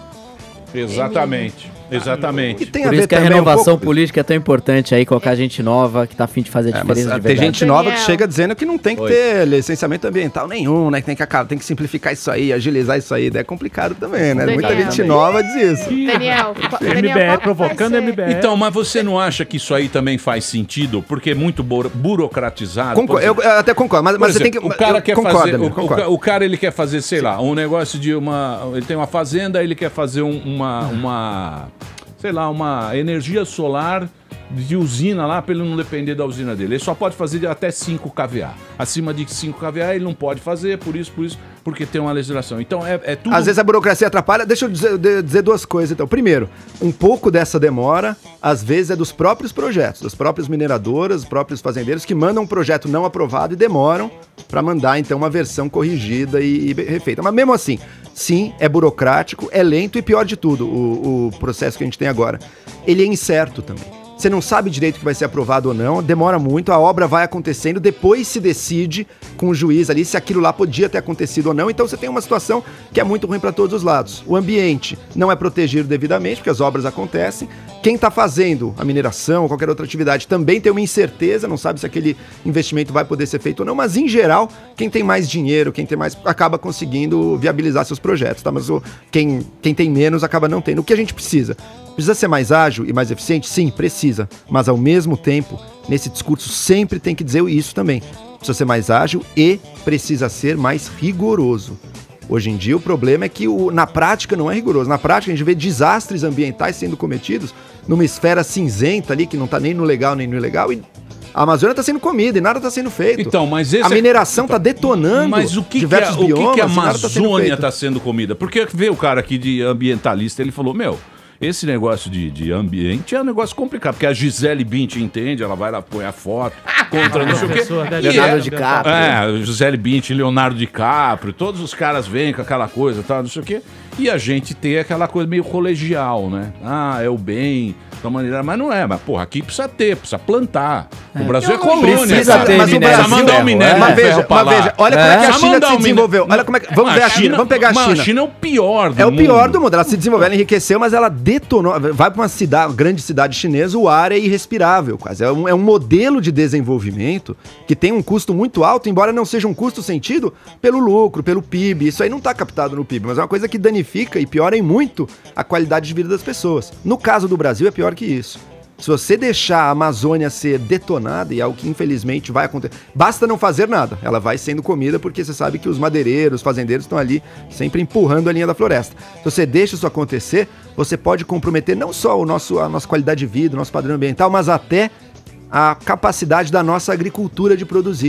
Exatamente. Exatamente. E tem Por isso que a renovação um pouco... política é tão importante aí, colocar gente nova que tá a fim de fazer a diferença é, de verdade. Tem gente nova que chega dizendo que não tem que Oi. ter licenciamento ambiental nenhum, né? Que tem que, tem que simplificar isso aí, agilizar isso aí. É complicado também, né? Daniel, Muita gente também. nova diz isso. Daniel, Daniel M B E provocando M B E. Então, mas você não acha que isso aí também faz sentido? Porque é muito burocratizado. Concordo, eu, eu até concordo, mas, mas exemplo, você tem que... O cara quer concordo, fazer... Amigo, o, concordo. O, o cara, ele quer fazer, sei Sim. lá, um negócio de uma... Ele tem uma fazenda, ele quer fazer um, uma... uma sei lá, uma energia solar de usina lá, para ele não depender da usina dele. Ele só pode fazer de até cinco kVA. Acima de cinco kVA ele não pode fazer, por isso, por isso, porque tem uma legislação. Então é, é tudo... Às vezes a burocracia atrapalha. Deixa eu dizer, dizer duas coisas, então. Primeiro, um pouco dessa demora, às vezes é dos próprios projetos, das próprias mineradoras, dos próprios fazendeiros, que mandam um projeto não aprovado e demoram para mandar, então, uma versão corrigida e, e refeita. Mas mesmo assim, sim, é burocrático, é lento e, pior de tudo, o, o processo que a gente tem agora, ele é incerto também. Você não sabe direito que vai ser aprovado ou não, demora muito, a obra vai acontecendo, depois se decide com o juiz ali se aquilo lá podia ter acontecido ou não, então você tem uma situação que é muito ruim para todos os lados. O ambiente não é protegido devidamente, porque as obras acontecem, quem está fazendo a mineração ou qualquer outra atividade também tem uma incerteza, não sabe se aquele investimento vai poder ser feito ou não, mas em geral, quem tem mais dinheiro, quem tem mais, acaba conseguindo viabilizar seus projetos, tá? Mas o, quem, quem tem menos acaba não tendo. O que a gente precisa? Precisa ser mais ágil e mais eficiente? Sim, precisa. Mas ao mesmo tempo, nesse discurso sempre tem que dizer isso também. Precisa ser mais ágil e precisa ser mais rigoroso. Hoje em dia o problema é que o, na prática não é rigoroso. Na prática a gente vê desastres ambientais sendo cometidos numa esfera cinzenta ali, que não está nem no legal nem no ilegal, e a Amazônia está sendo comida e nada está sendo feito. Então, mas esse a mineração está é... detonando mas o que diversos que é, biomas. O que, que a Amazônia está sendo, sendo comida? Porque veio o cara aqui de ambientalista, ele falou, meu... Esse negócio de, de ambiente é um negócio complicado, porque a Gisele Bündchen entende, ela vai lá, põe a foto contra não sei o quê. Leonardo DiCaprio. É, Gisele Bündchen, Leonardo DiCaprio, todos os caras vêm com aquela coisa, tal, não sei o quê. E a gente tem aquela coisa meio colegial, né? Ah, é o bem, da maneira... Mas não é, mas porra, aqui precisa ter, precisa plantar. É. O Brasil é colônia. Precisa ter mas minério. Precisa mandar o minério. Mas veja, mas veja, olha como é que a China se desenvolveu. Olha como é que... Vamos ver a China, vamos pegar a China. A China é o pior do É o pior do mundo. Ela se desenvolveu, ela enriqueceu, mas ela detonou. Vai para uma cidade, uma grande cidade chinesa, o ar é irrespirável quase. É um, é um modelo de desenvolvimento que tem um custo muito alto, embora não seja um custo sentido pelo lucro, pelo P I B. Isso aí não está captado no P I B, mas é uma coisa que danifica e piora em muito a qualidade de vida das pessoas. No caso do Brasil é pior que isso. Se você deixar a Amazônia ser detonada, e é algo que infelizmente vai acontecer, basta não fazer nada, ela vai sendo comida porque você sabe que os madeireiros, os fazendeiros estão ali sempre empurrando a linha da floresta. Se você deixa isso acontecer, você pode comprometer não só o nosso, a nossa qualidade de vida, o nosso padrão ambiental, mas até a capacidade da nossa agricultura de produzir.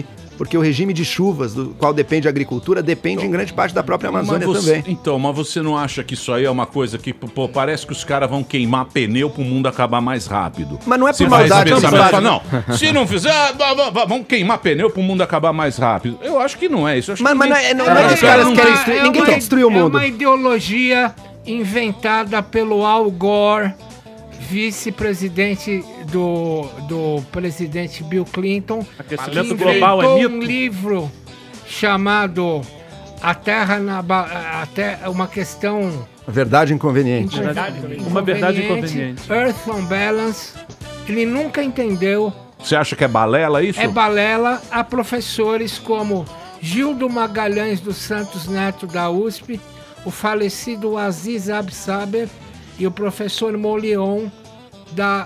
porque o regime de chuvas do qual depende a agricultura depende em grande parte da própria Amazônia Mas você- também. Então, mas você não acha que isso aí é uma coisa que, pô, parece que os caras vão queimar pneu pro mundo acabar mais rápido? Mas não é Se por vai maldade esse que pensamento, faz, fala, né? não, se não fizer, vá- vá- vá- vamos queimar pneu pro mundo acabar mais rápido. Eu acho que não é isso. Eu acho Mas- que mas ninguém- não é- não é que os caras não- querem destruir- ninguém uma- quer destruir o mundo. É uma ideologia inventada pelo Al Gore, vice-presidente do, do presidente Bill Clinton, Aquecimento que global é inventou mito? um livro chamado A Terra na ba- a Te- uma questão Verdade inconveniente. Uma verdade inconveniente. Earth on Balance. Ele nunca entendeu. Você acha que é balela isso? É balela a professores como Gildo Magalhães dos Santos Neto da U S P, o falecido Aziz Absaber e o professor Molion da,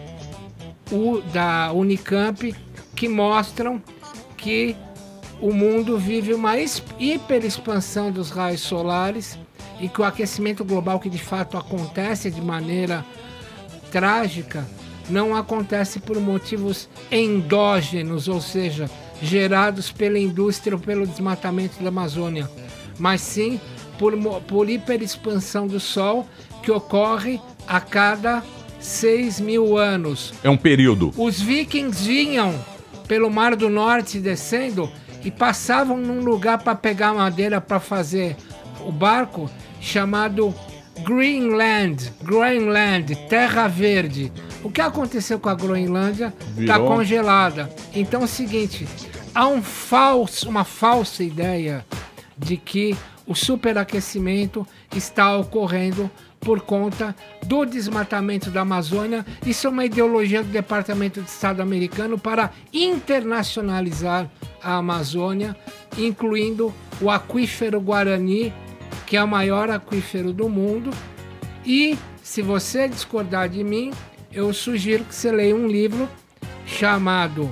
U, da Unicamp, que mostram que o mundo vive uma es- hiperexpansão dos raios solares e que o aquecimento global, que de fato acontece de maneira trágica, não acontece por motivos endógenos, ou seja, gerados pela indústria ou pelo desmatamento da Amazônia, mas sim por, mo- por hiperexpansão do Sol, que ocorre a cada seis mil anos. É um período. Os vikings vinham pelo Mar do Norte descendo e passavam num lugar para pegar madeira para fazer o barco chamado Greenland, Greenland, Terra Verde. O que aconteceu com a Groenlândia? Está Virou. congelada. Então é o seguinte, há um falso, uma falsa ideia de que o superaquecimento está ocorrendo por conta do desmatamento da Amazônia. Isso é uma ideologia do Departamento de Estado americano para internacionalizar a Amazônia, incluindo o aquífero Guarani, que é o maior aquífero do mundo. E, se você discordar de mim, eu sugiro que você leia um livro chamado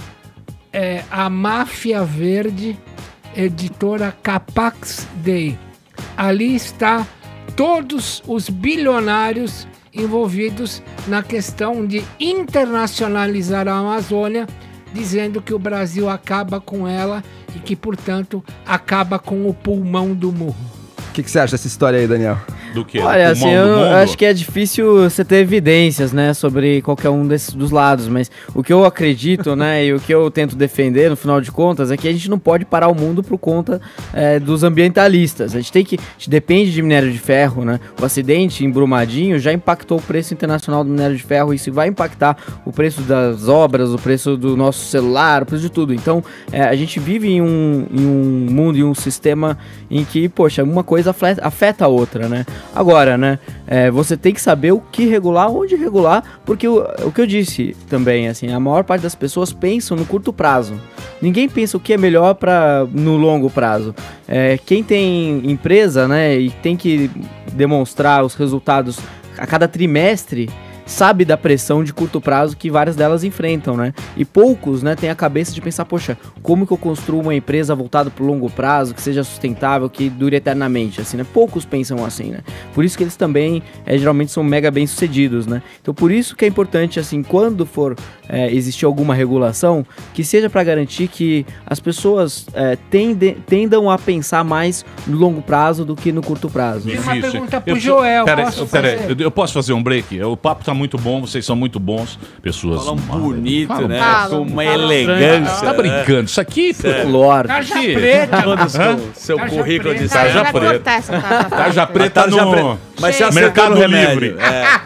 é, A Máfia Verde, editora Capax Day. Ali está todos os bilionários envolvidos na questão de internacionalizar a Amazônia, dizendo que o Brasil acaba com ela e que, portanto, acaba com o pulmão do morro. O que, que você acha dessa história aí, Daniel? Do que? Olha, assim, eu acho que é difícil você ter evidências, né, sobre qualquer um desses dos lados, mas o que eu acredito, né, e o que eu tento defender, no final de contas, é que a gente não pode parar o mundo por conta é, dos ambientalistas. A gente tem que, a gente depende de minério de ferro, né, o acidente em Brumadinho já impactou o preço internacional do minério de ferro, e isso vai impactar o preço das obras, o preço do nosso celular, o preço de tudo. Então, é, a gente vive em um, em um mundo, em um sistema em que, poxa, uma coisa afeta, afeta a outra, né. Agora, né, é, você tem que saber o que regular, onde regular, porque o, o que eu disse também, assim, a maior parte das pessoas pensam no curto prazo. Ninguém pensa o que é melhor para no longo prazo. É, quem tem empresa, né, e tem que demonstrar os resultados a cada trimestre, sabe da pressão de curto prazo que várias delas enfrentam, né? E poucos, né, têm a cabeça de pensar, poxa, como que eu construo uma empresa voltada para o longo prazo, que seja sustentável, que dure eternamente, assim, né? Poucos pensam assim, né? Por isso que eles também, é, geralmente, são mega bem-sucedidos, né? Então, por isso que é importante, assim, quando for é, existir alguma regulação, que seja para garantir que as pessoas é, tende, tendam a pensar mais no longo prazo do que no curto prazo. Tem uma pergunta pro Eu- Joel, pera- posso pera- fazer? eu, eu posso fazer um break? O papo tá muito bom, vocês são muito bons. Pessoas Falam bonito, Falam- né? Falam- Com uma falam- elegância. Você tá brincando? Isso aqui, Sério. Lorde. Tarja Aqui. preta. Manda o seu, Hã? seu Tarja currículo de preta. tarja Vai preta. cortar essa tarja preta. Tarja preta Tarja no preta. Mas você acertou Mercado no remédio. Livre.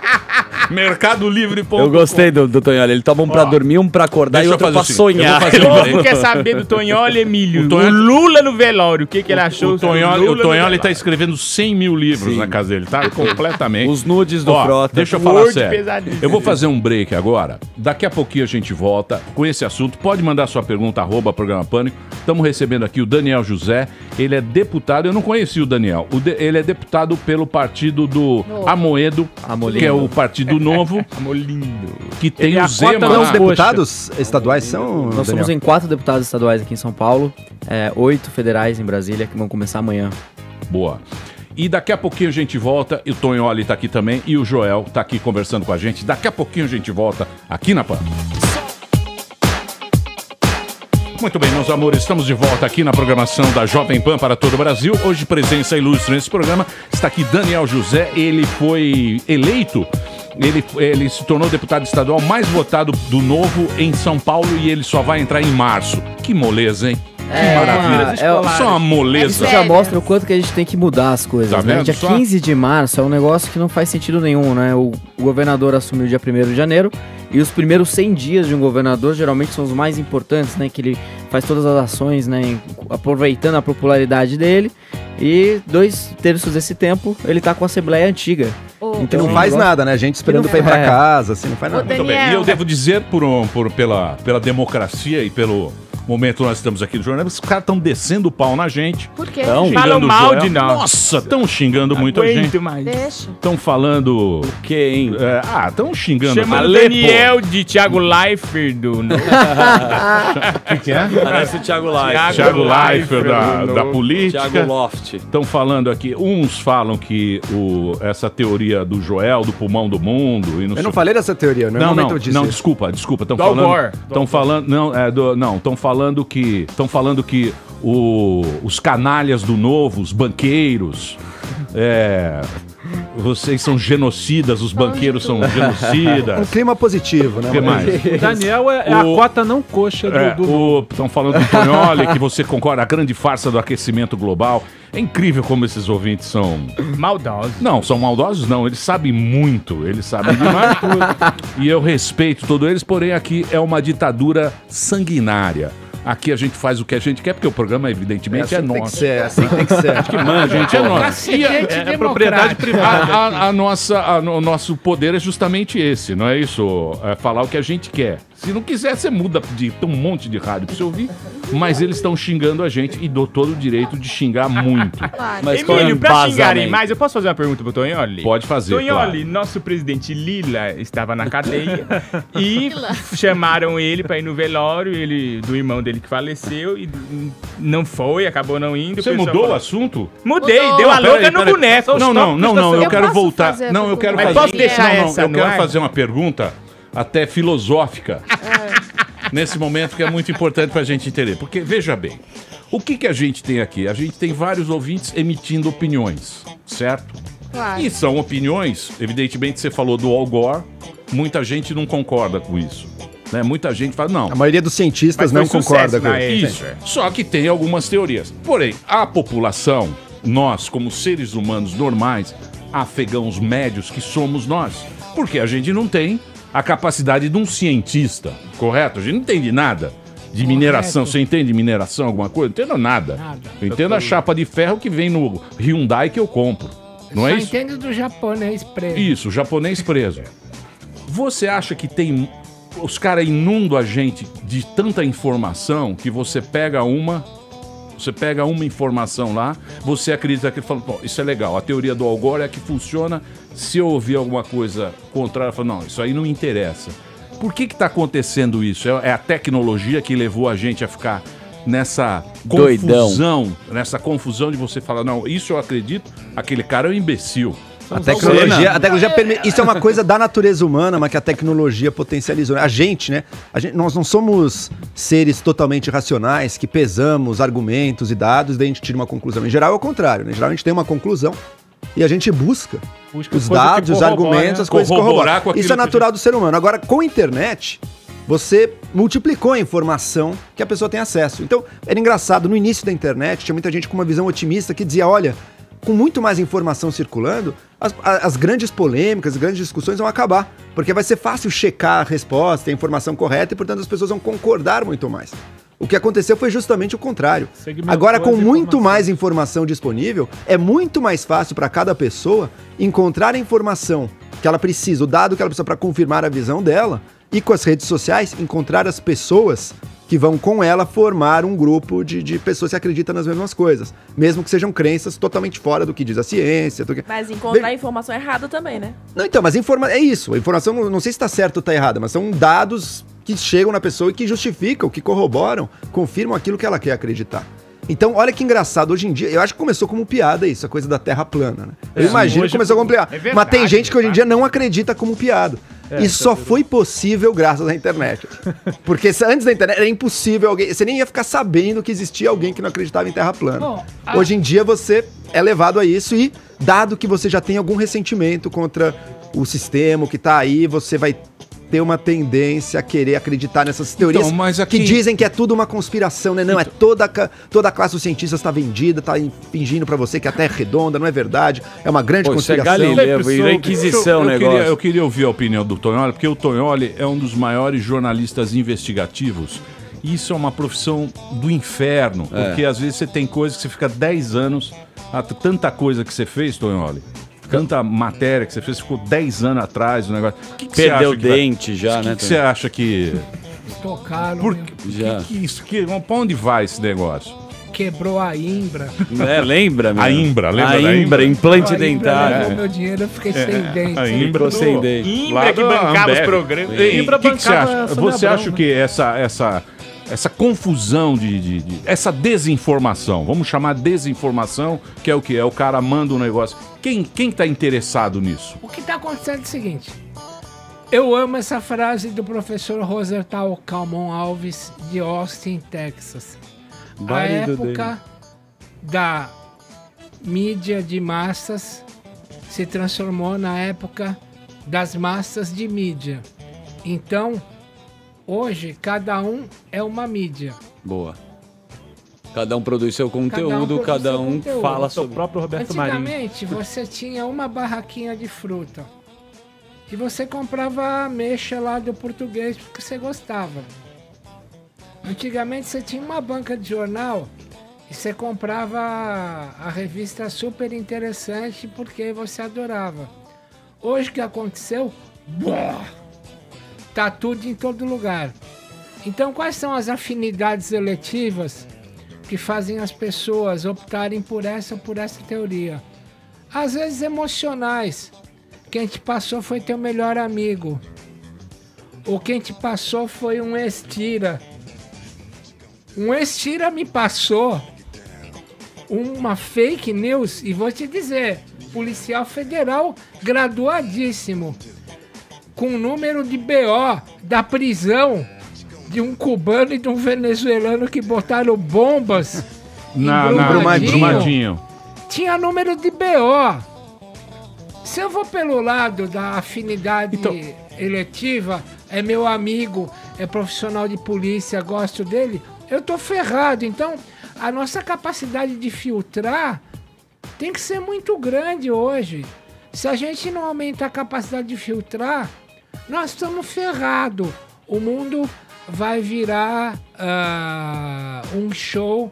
É. Mercado Livre. Eu gostei do, do Tonholi. Ele toma um pra Ó, dormir, um pra acordar e deixa eu outro fazer pra o seguinte, eu sonhar. vou fazer um Todo break. mundo quer saber do Tonholi, Emílio. O O, Tonholi- Lula no velório. O que, que ele achou? O Tonholi, Lula o no Tonholi velório. tá escrevendo cem mil livros Sim. na casa dele, tá? Completamente. Os nudes do Ó, Frota. Deixa eu falar Word sério. pesadíssimo. Eu vou fazer um break agora. Daqui a pouquinho a gente volta com esse assunto. Pode mandar sua pergunta, arroba Programa Pânico. Estamos recebendo aqui o Daniel José. Ele é deputado. Eu não conheci o Daniel. O de- ele é deputado pelo partido do Amoedo, Amolindo. que é o Partido Novo, Amolindo. que tem Ele é o a Zema cota Então, da os lá. Poxa. deputados estaduais são, Nós Daniel? somos em quatro deputados estaduais aqui em São Paulo, é, oito federais em Brasília, que vão começar amanhã. Boa. E daqui a pouquinho a gente volta. E o Tonholi tá aqui também. E o Joel tá aqui conversando com a gente. Daqui a pouquinho a gente volta aqui na Pan. Muito bem, meus amores, estamos de volta aqui na programação da Jovem Pan para todo o Brasil. Hoje, presença ilustre nesse programa. Está aqui Daniel José, ele foi eleito, ele, ele se tornou deputado estadual mais votado do Novo em São Paulo e ele só vai entrar em março. Que moleza, hein? É, que maravilha. é, é, Só uma moleza. Isso já mostra o quanto que a gente tem que mudar as coisas, Tá né? vendo Dia só? quinze de março é um negócio que não faz sentido nenhum, né? O, o governador assumiu dia primeiro de janeiro e os primeiros cem dias de um governador geralmente são os mais importantes, né? Que ele faz todas as ações, né? em- aproveitando a popularidade dele. E dois terços desse tempo ele tá com a Assembleia Antiga. Então não faz nada, né? A gente esperando pra ir pra É. casa, assim, não faz nada. Muito bem. E eu devo dizer, por, um- por- pela, pela democracia e pelo momento que nós estamos aqui no jornal, os caras estão descendo o pau na gente. Por quê? Tão Falam xingando o mal Joel. de nós. Nossa, estão xingando muito a Aguento gente. mais. Deixa. Estão falando... O quê, hein? É, ah, estão xingando. Chama o Alepo. Daniel de Thiago Leifert do... O que é? Parece o Thiago Leifert. Thiago Leifert da, da política. Thiago Loft. Estão falando aqui, uns falam que o, essa teoria do Joel, do pulmão do mundo... E não Eu não sei- falei dessa teoria, no Não, momento não, eu disse. não, desculpa, desculpa. Estão Do Al falando, Gore. estão falando, não, é do, não, estão falando que, estão falando que o, os canalhas do Novo, os banqueiros, é, vocês são genocidas, os banqueiros são Um genocidas. clima positivo, né? O que mais? O Daniel é, é a O- cota não coxa do... É, do... Estão falando do Tonholi, que você concorda, a grande farsa do aquecimento global. É incrível como esses ouvintes são... Maldosos. Não, são maldosos não, eles sabem muito, eles sabem demais tudo. E eu respeito todos eles, porém aqui é uma ditadura sanguinária. Aqui a gente faz o que a gente quer, porque o programa, evidentemente, é, É assim que tem que nosso. ser, é assim que tem que ser. Que manda, gente, é nosso. E a- Cacete É, é propriedade democrático. privada. a, a- a nossa, a- o nosso poder é justamente esse, não é isso? É falar o que a gente quer. Se não quiser, você muda de tem um monte de rádio pra você ouvir, mas eles estão xingando a gente e dou todo o direito de xingar muito. Mas qual é o Emílio, pra xingarem embasamento? mais, eu posso fazer uma pergunta pro Tonholi? Pode fazer, Tonholi, claro. nosso presidente Lila estava na cadeia e chamaram ele pra ir no velório, ele, do irmão dele que faleceu, e não foi, acabou não indo. Você pessoal mudou o falou- assunto? Mudei, Mudou. deu a Peraí, louca no peraí. boneco. Não, não, não, não, eu, Eu quero posso voltar. fazer a Não, eu quero pergunta? fazer. Mas posso deixar não, não, essa eu no quero ar? fazer uma pergunta até filosófica. Nesse momento que é muito importante pra gente entender. Porque, veja bem, o que, que a gente tem aqui? A gente tem vários ouvintes emitindo opiniões, certo? Claro. E são opiniões, evidentemente você falou do Al Gore, muita gente não concorda com isso. Né? Muita gente fala, não. A maioria dos cientistas Mas foi não concorda sucesso com na isso. época. Isso. Só que tem algumas teorias. Porém, a população, nós, como seres humanos normais, afegãos médios que somos nós, porque a gente não tem a capacidade de um cientista, correto? A gente não entende nada de mineração. Você entende de mineração, alguma coisa? Não entendo nada. Eu entendo a chapa de ferro que vem no Hyundai que eu compro. Não é Só isso? entendo do japonês preso. Isso, japonês preso. Você acha que tem... Os caras inundam a gente de tanta informação que você pega uma... Você pega uma informação lá, você acredita que ele fala, bom, isso é legal, a teoria do Al Gore é que funciona, se eu ouvir alguma coisa contrária, eu falo, não, isso aí não me interessa. Por que que tá acontecendo isso? É, é a tecnologia que levou a gente a ficar nessa Doidão. confusão, nessa confusão de você falar, não, isso eu acredito, aquele cara é um imbecil. A tecnologia, a tecnologia permite, isso é uma coisa da natureza humana, mas que a tecnologia potencializou. A gente, né? A gente, nós não somos seres totalmente racionais que pesamos argumentos e dados e daí a gente tira uma conclusão. Em geral é o contrário, né? Em geral a gente tem uma conclusão e a gente busca, Busca os coisa que dados, os corrobora, argumentos, né? as coisas que Corroborar corroboram. com aquilo Isso é que natural do ser humano. Agora, com a internet, você multiplicou a informação que a pessoa tem acesso. Então, era engraçado, no início da internet, tinha muita gente com uma visão otimista que dizia, olha, com muito mais informação circulando, as, as grandes polêmicas, as grandes discussões vão acabar. Porque vai ser fácil checar a resposta, a informação correta, e, portanto, as pessoas vão concordar muito mais. O que aconteceu foi justamente o contrário. Segmentou Agora, com as muito informações. mais informação disponível, é muito mais fácil para cada pessoa encontrar a informação que ela precisa, o dado que ela precisa para confirmar a visão dela, e com as redes sociais, encontrar as pessoas que vão com ela formar um grupo de, de pessoas que acreditam nas mesmas coisas. Mesmo que sejam crenças totalmente fora do que diz a ciência. Do que... Mas encontrar a informação errada também, né? Não, então, mas informa... é isso. A informação, não, não sei se está certo ou está errada, mas são dados que chegam na pessoa e que justificam, que corroboram, confirmam aquilo que ela quer acreditar. Então, olha que engraçado, hoje em dia, eu acho que começou como piada isso, a coisa da Terra plana, né? Eu É, imagino que hoje- começou como piada. É verdade, mas tem gente que hoje em verdade. dia não acredita como piada. É, e só foi possível graças à internet. Porque se- antes da internet era impossível alguém. Você nem ia ficar sabendo que existia alguém que não acreditava em terra plana. Bom, a- Hoje em dia você é levado a isso e, dado que você já tem algum ressentimento contra o sistema, o que tá aí, você vai ter uma tendência a querer acreditar nessas teorias Então, mas aqui- que dizem que é tudo uma conspiração, né? Não, é toda, a ca- toda a classe dos cientistas está vendida, tá em- fingindo pra você que a Terra é redonda, não é verdade, é uma grande Pô, isso é conspiração. Galileu, virou Inquisição o eu, eu, negócio. queria, eu queria ouvir a opinião do Tonholi, porque o Tonholi é um dos maiores jornalistas investigativos. E isso é uma profissão do inferno, É. porque às vezes você tem coisas que você fica dez anos, ah, tanta coisa que você fez, Tonholi, tanta matéria que você fez, ficou dez anos atrás o negócio. Que que você Perdeu acha que vai- dente já, que né, que você acha que... Tocaram, Por meu. Já. que, que isso? Que, pra onde vai esse negócio? Quebrou a Imbra. É, lembra, meu? A Imbra, lembra A da Imbra, Imbra? implante A Imbra dentário. levou meu dinheiro, eu fiquei sem dente. A Imbra Ficou sem dente. Imbra Lá que da bancava os Ambev. programas. E, Imbra o que, que você bancava acha? a Sônia Você Abrão, acha né? que essa, essa, essa confusão de, de- de- essa desinformação, vamos chamar desinformação, que é o que? É o cara manda um negócio. Quem, quem tá interessado nisso? O que está acontecendo é o seguinte. Eu amo essa frase do professor Rosenthal Calmon Alves, de Austin, Texas. A Marido época da mídia de massas se transformou na época das massas de mídia. Então, hoje, cada um é uma mídia. Boa. Cada um produz seu conteúdo, produz cada seu um conteúdo. fala O sobre... próprio Roberto Marinho. Antigamente, você tinha uma barraquinha de fruta. E você comprava a ameixa lá do português porque você gostava. Antigamente você tinha uma banca de jornal e você comprava a revista super interessante porque você adorava. Hoje o que aconteceu? Boa! Tá tudo em todo lugar. Então quais são as afinidades eletivas que fazem as pessoas optarem por essa ou por essa teoria? Às vezes emocionais. Quem te passou foi teu melhor amigo. Ou quem te passou foi um estira. Um estira me passou uma fake news e vou te dizer, policial federal graduadíssimo, com o número de B O da prisão de um cubano e de um venezuelano que botaram bombas Na, em na Brumadinho. Brumadinho. Tinha número de B O. Se eu vou pelo lado da afinidade Então- eletiva, é meu amigo, é profissional de polícia, gosto dele, eu tô ferrado. Então, a nossa capacidade de filtrar tem que ser muito grande hoje. Se a gente não aumentar a capacidade de filtrar, nós estamos ferrados. O mundo vai virar ah, um show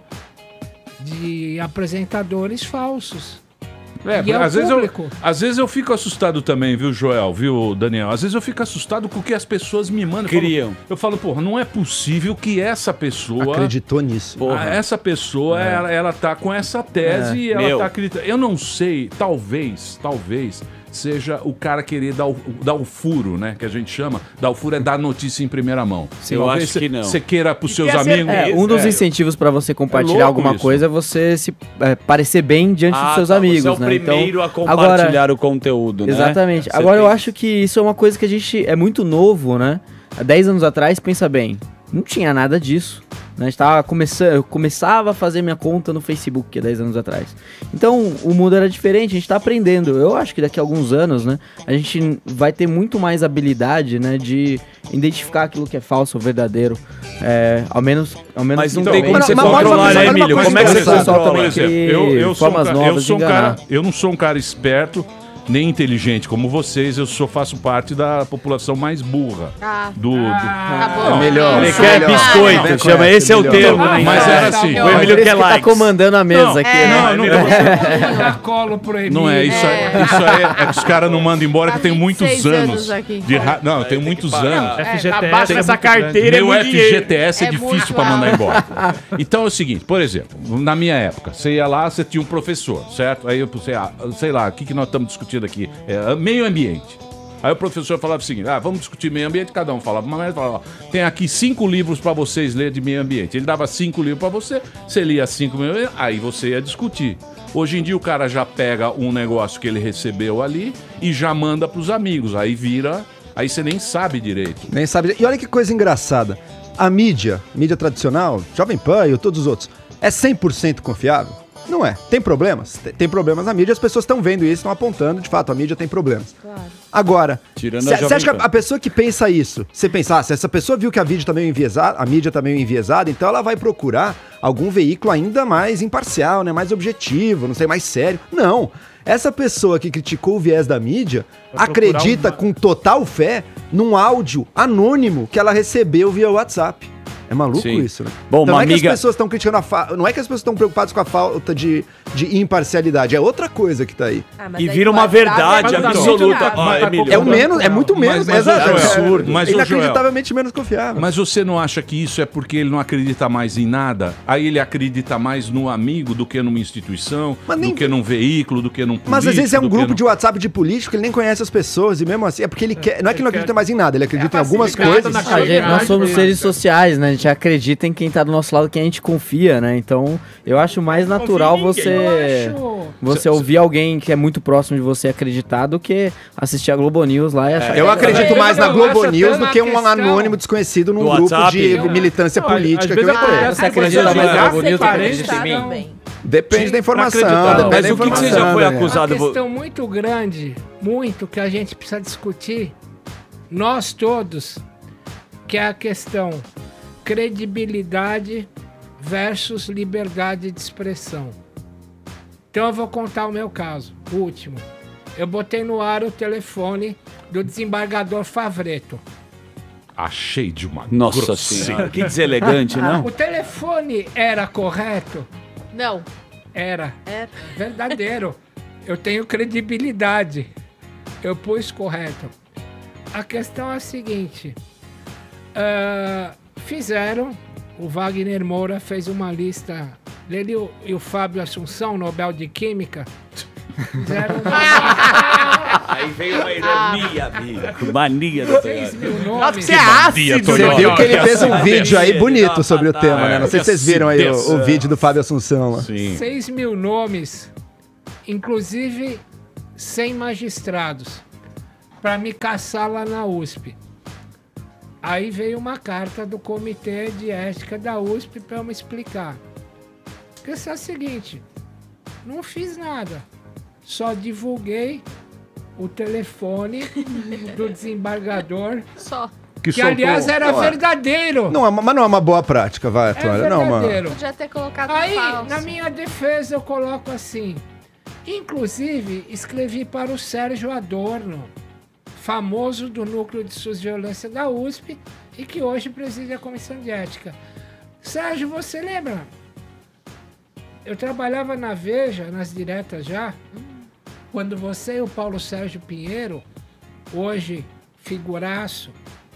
de apresentadores falsos. É, E é o às, vezes eu, público. às vezes eu fico assustado também, viu, Joel, viu, Daniel? Às vezes eu fico assustado com o que as pessoas me mandam. Eu falo- Criam. Eu falo, porra, não é possível que essa pessoa... Acreditou nisso. Ah, essa pessoa, ela, ela tá com essa tese É. e ela Meu. tá acreditando. Eu não sei, talvez, talvez seja o cara querer dar o, dar o furo, né? Que a gente chama. Dar o furo é dar notícia em primeira mão. Eu Talvez acho cê- que não. Você queira pros seus ter a amigos. É, um dos É. incentivos para você compartilhar louco alguma isso. coisa é você se é, parecer bem diante dos seus tá, amigos, você é o né? primeiro então, a compartilhar o conteúdo, né? Exatamente. Você Agora eu tem- acho que isso é uma coisa que a gente é muito novo, né? Há dez anos atrás, pensa bem, não tinha nada disso. Né? A gente tava começando, eu começava a fazer minha conta no Facebook há dez anos atrás. Então o mundo era diferente, a gente tá aprendendo. Eu acho que daqui a alguns anos, né, a gente vai ter muito mais habilidade, né, de identificar aquilo que é falso ou verdadeiro. É, ao menos, ao menos Mas não então, tem como mas- você mas- controlar, mas- né, mas- Emílio? mas- Como é que você mas- mas- controla? também Por exemplo, cria eu, eu, sou um, formas ca- novas eu, de sou um enganar. cara, eu não sou um cara esperto nem inteligente como vocês, eu só faço parte da população mais burra. Ah. Do, do- Acabou. Não, melhor. eu Ele sou- quer não, biscoito, não, chama, não, esse é o não, termo, não, né? Mas era assim. O O Emílio Emílio que quer tá likes. comandando a mesa aqui, É. né? Não, não, Vou dar colo pro Emílio. não é isso. É, isso aí é, é que os caras não mandam embora, que tem muitos vinte e seis anos. anos aqui. de ra- Não, tem muitos anos. F G T S. É, abaixo é dessa muito carteira é Meu muito F dinheiro. G T S é, É difícil muito pra mandar alto. embora. Então é o seguinte, por exemplo, na minha época, você ia lá, você tinha um professor, certo? Aí eu pensei, ah, sei lá, o que, que nós estamos discutindo aqui? É, meio ambiente. Aí o professor falava o seguinte, ah, vamos discutir meio ambiente, cada um falava, mas falava, ó, tem aqui cinco livros pra vocês ler de meio ambiente. Ele dava cinco livros pra você, você lia cinco meio ambiente, aí você ia discutir. Hoje em dia o cara já pega um negócio que ele recebeu ali e já manda pros amigos, aí vira Aí você nem sabe direito. Nem sabe. E olha que coisa engraçada. A mídia, mídia tradicional, Jovem Pan e todos os outros, é cem por cento confiável? Não é. Tem problemas? Tem problemas na mídia, as pessoas estão vendo isso, estão apontando, de fato, a mídia tem problemas. Claro. Agora, você acha que a, a pessoa que pensa isso, você pensa, ah, se essa pessoa viu que a vídeo tá meio enviesada, a mídia tá meio enviesada, então ela vai procurar algum veículo ainda mais imparcial, né, mais objetivo, não sei, mais sério. Não. Essa pessoa que criticou o viés da mídia vai acredita uma... com total fé num áudio anônimo que ela recebeu via WhatsApp. É maluco Sim. isso, né? Bom, então uma não é que amiga... as pessoas estão criticando a fa... não é que as pessoas estão preocupadas com a falta de, de imparcialidade, é outra coisa que tá aí. Ah, e vira uma verdade absoluta. Ah, é o menos, é muito menos, mas, mas, é, é absurdo. Mas, inacreditavelmente Joel, menos confiável. Mas você não acha que isso é porque ele não acredita mais em nada? Aí ele acredita mais no amigo do que numa instituição, nem... do que num veículo, do que num político. Mas às vezes é um grupo no... de WhatsApp de político que ele nem conhece as pessoas e mesmo assim é porque ele quer, não é que ele não acredita mais em nada, ele acredita é em algumas coisas. Gente, nós somos seres sociais, né? A gente acredita em quem tá do nosso lado, quem a gente confia, né? Então, eu acho mais natural você você ouvir alguém que é muito próximo de você acreditar do que assistir a Globo News lá e achar. É, eu acredito mais na Globo News do que um anônimo desconhecido num grupo de militância política que eu conheço. Você acredita mais na Globo News do que acredita em mim? Depende da informação. Mas o que você já foi acusado? Uma questão muito grande, muito, que a gente precisa discutir, nós todos, que é a questão credibilidade versus liberdade de expressão. Então eu vou contar o meu caso, o último. Eu botei no ar o telefone do desembargador Favretto. Achei de uma Nossa grosseira. Senhora, que deselegante, não? O telefone era correto? Não. Era. Era. Verdadeiro. Eu tenho credibilidade. Eu pus correto. A questão é a seguinte. Uh, fizeram, o Wagner Moura fez uma lista, ele e o, e o Fábio Assunção, Nobel de Química, fizeram uma... Aí veio uma ironia, amigo. Mania do seis mil nomes. Nossa, você é ácido, Você viu que ele fez um vídeo aí bonito sobre o tema, né? Não sei se vocês viram aí o, o vídeo do Fábio Assunção lá. Sim. seis mil nomes, inclusive cem magistrados, para me caçar lá na U S P. Aí veio uma carta do Comitê de Ética da U S P para eu me explicar. Porque isso é o seguinte, não fiz nada, só divulguei o telefone do desembargador. Só. Que, que aliás era não verdadeiro. É, não, mas não é uma boa prática, vai, Antônio. É não, verdadeiro. Podia ter colocado Aí, falso. na minha defesa, eu coloco assim. Inclusive, escrevi para o Sérgio Adorno, famoso do Núcleo de Socioviolência da U S P e que hoje preside a Comissão de Ética. Sérgio, você lembra? Eu trabalhava na Veja, nas diretas já, quando você e o Paulo Sérgio Pinheiro, hoje figuraço,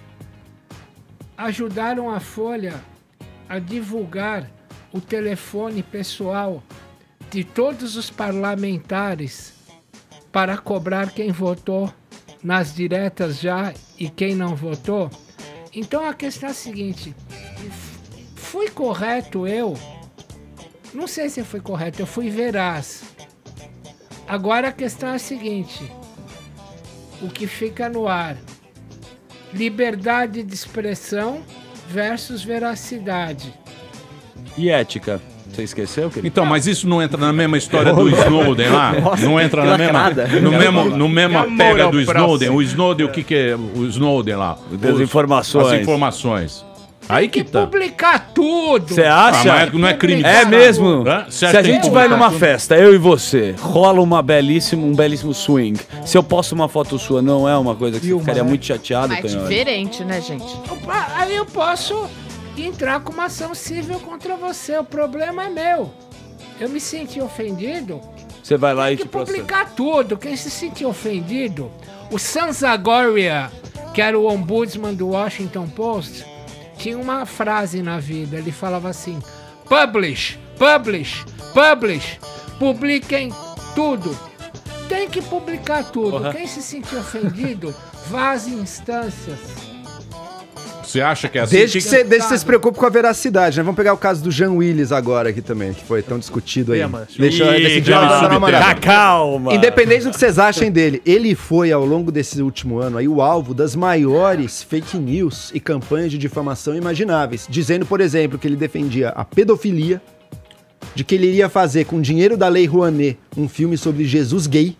ajudaram a Folha a divulgar o telefone pessoal de todos os parlamentares para cobrar quem votou nas diretas já e quem não votou. Então a questão é a seguinte, fui correto eu? Não sei se foi correto, eu fui veraz. Agora a questão é a seguinte, o que fica no ar, liberdade de expressão versus veracidade. E ética? Você esqueceu? Querido? Então, mas isso não entra na mesma história do Snowden lá? Nossa, não entra na mesma, no mesmo, no mesma pega do Snowden? O Snowden, o que, que é o Snowden lá? As informações. As informações. Aí que, que tá. Publicar tudo. Você acha? Ah, não é crime. É mesmo? Se a gente vai numa festa, eu e você, rola uma belíssima, um belíssimo swing. Se eu posto uma foto sua, não é uma coisa que você ficaria muito chateado, É diferente, né, gente? Aí eu posso entrar com uma ação civil contra você. O problema é meu. Eu me senti ofendido. Você vai lá Tem e te que publicar tudo. Quem se sentiu ofendido, o Sanzagoria, que era o ombudsman do Washington Post, tinha uma frase na vida. Ele falava assim: publish, publish, publish. Publiquem tudo. Tem que publicar tudo. Uhum. Quem se sentir ofendido, vaze instâncias. Você acha que é assim? Desde que que... você desde que você se preocupe com a veracidade, né? Vamos pegar o caso do Jean Willis agora aqui também, que foi tão discutido aí. Tema. Deixa eu Ih, decidir calma, uma namorada. tá, calma. Independente do que vocês achem dele, ele foi, ao longo desse último ano, aí, o alvo das maiores fake news e campanhas de difamação imagináveis. Dizendo, por exemplo, que ele defendia a pedofilia, de que ele iria fazer, com dinheiro da Lei Rouanet, um filme sobre Jesus gay.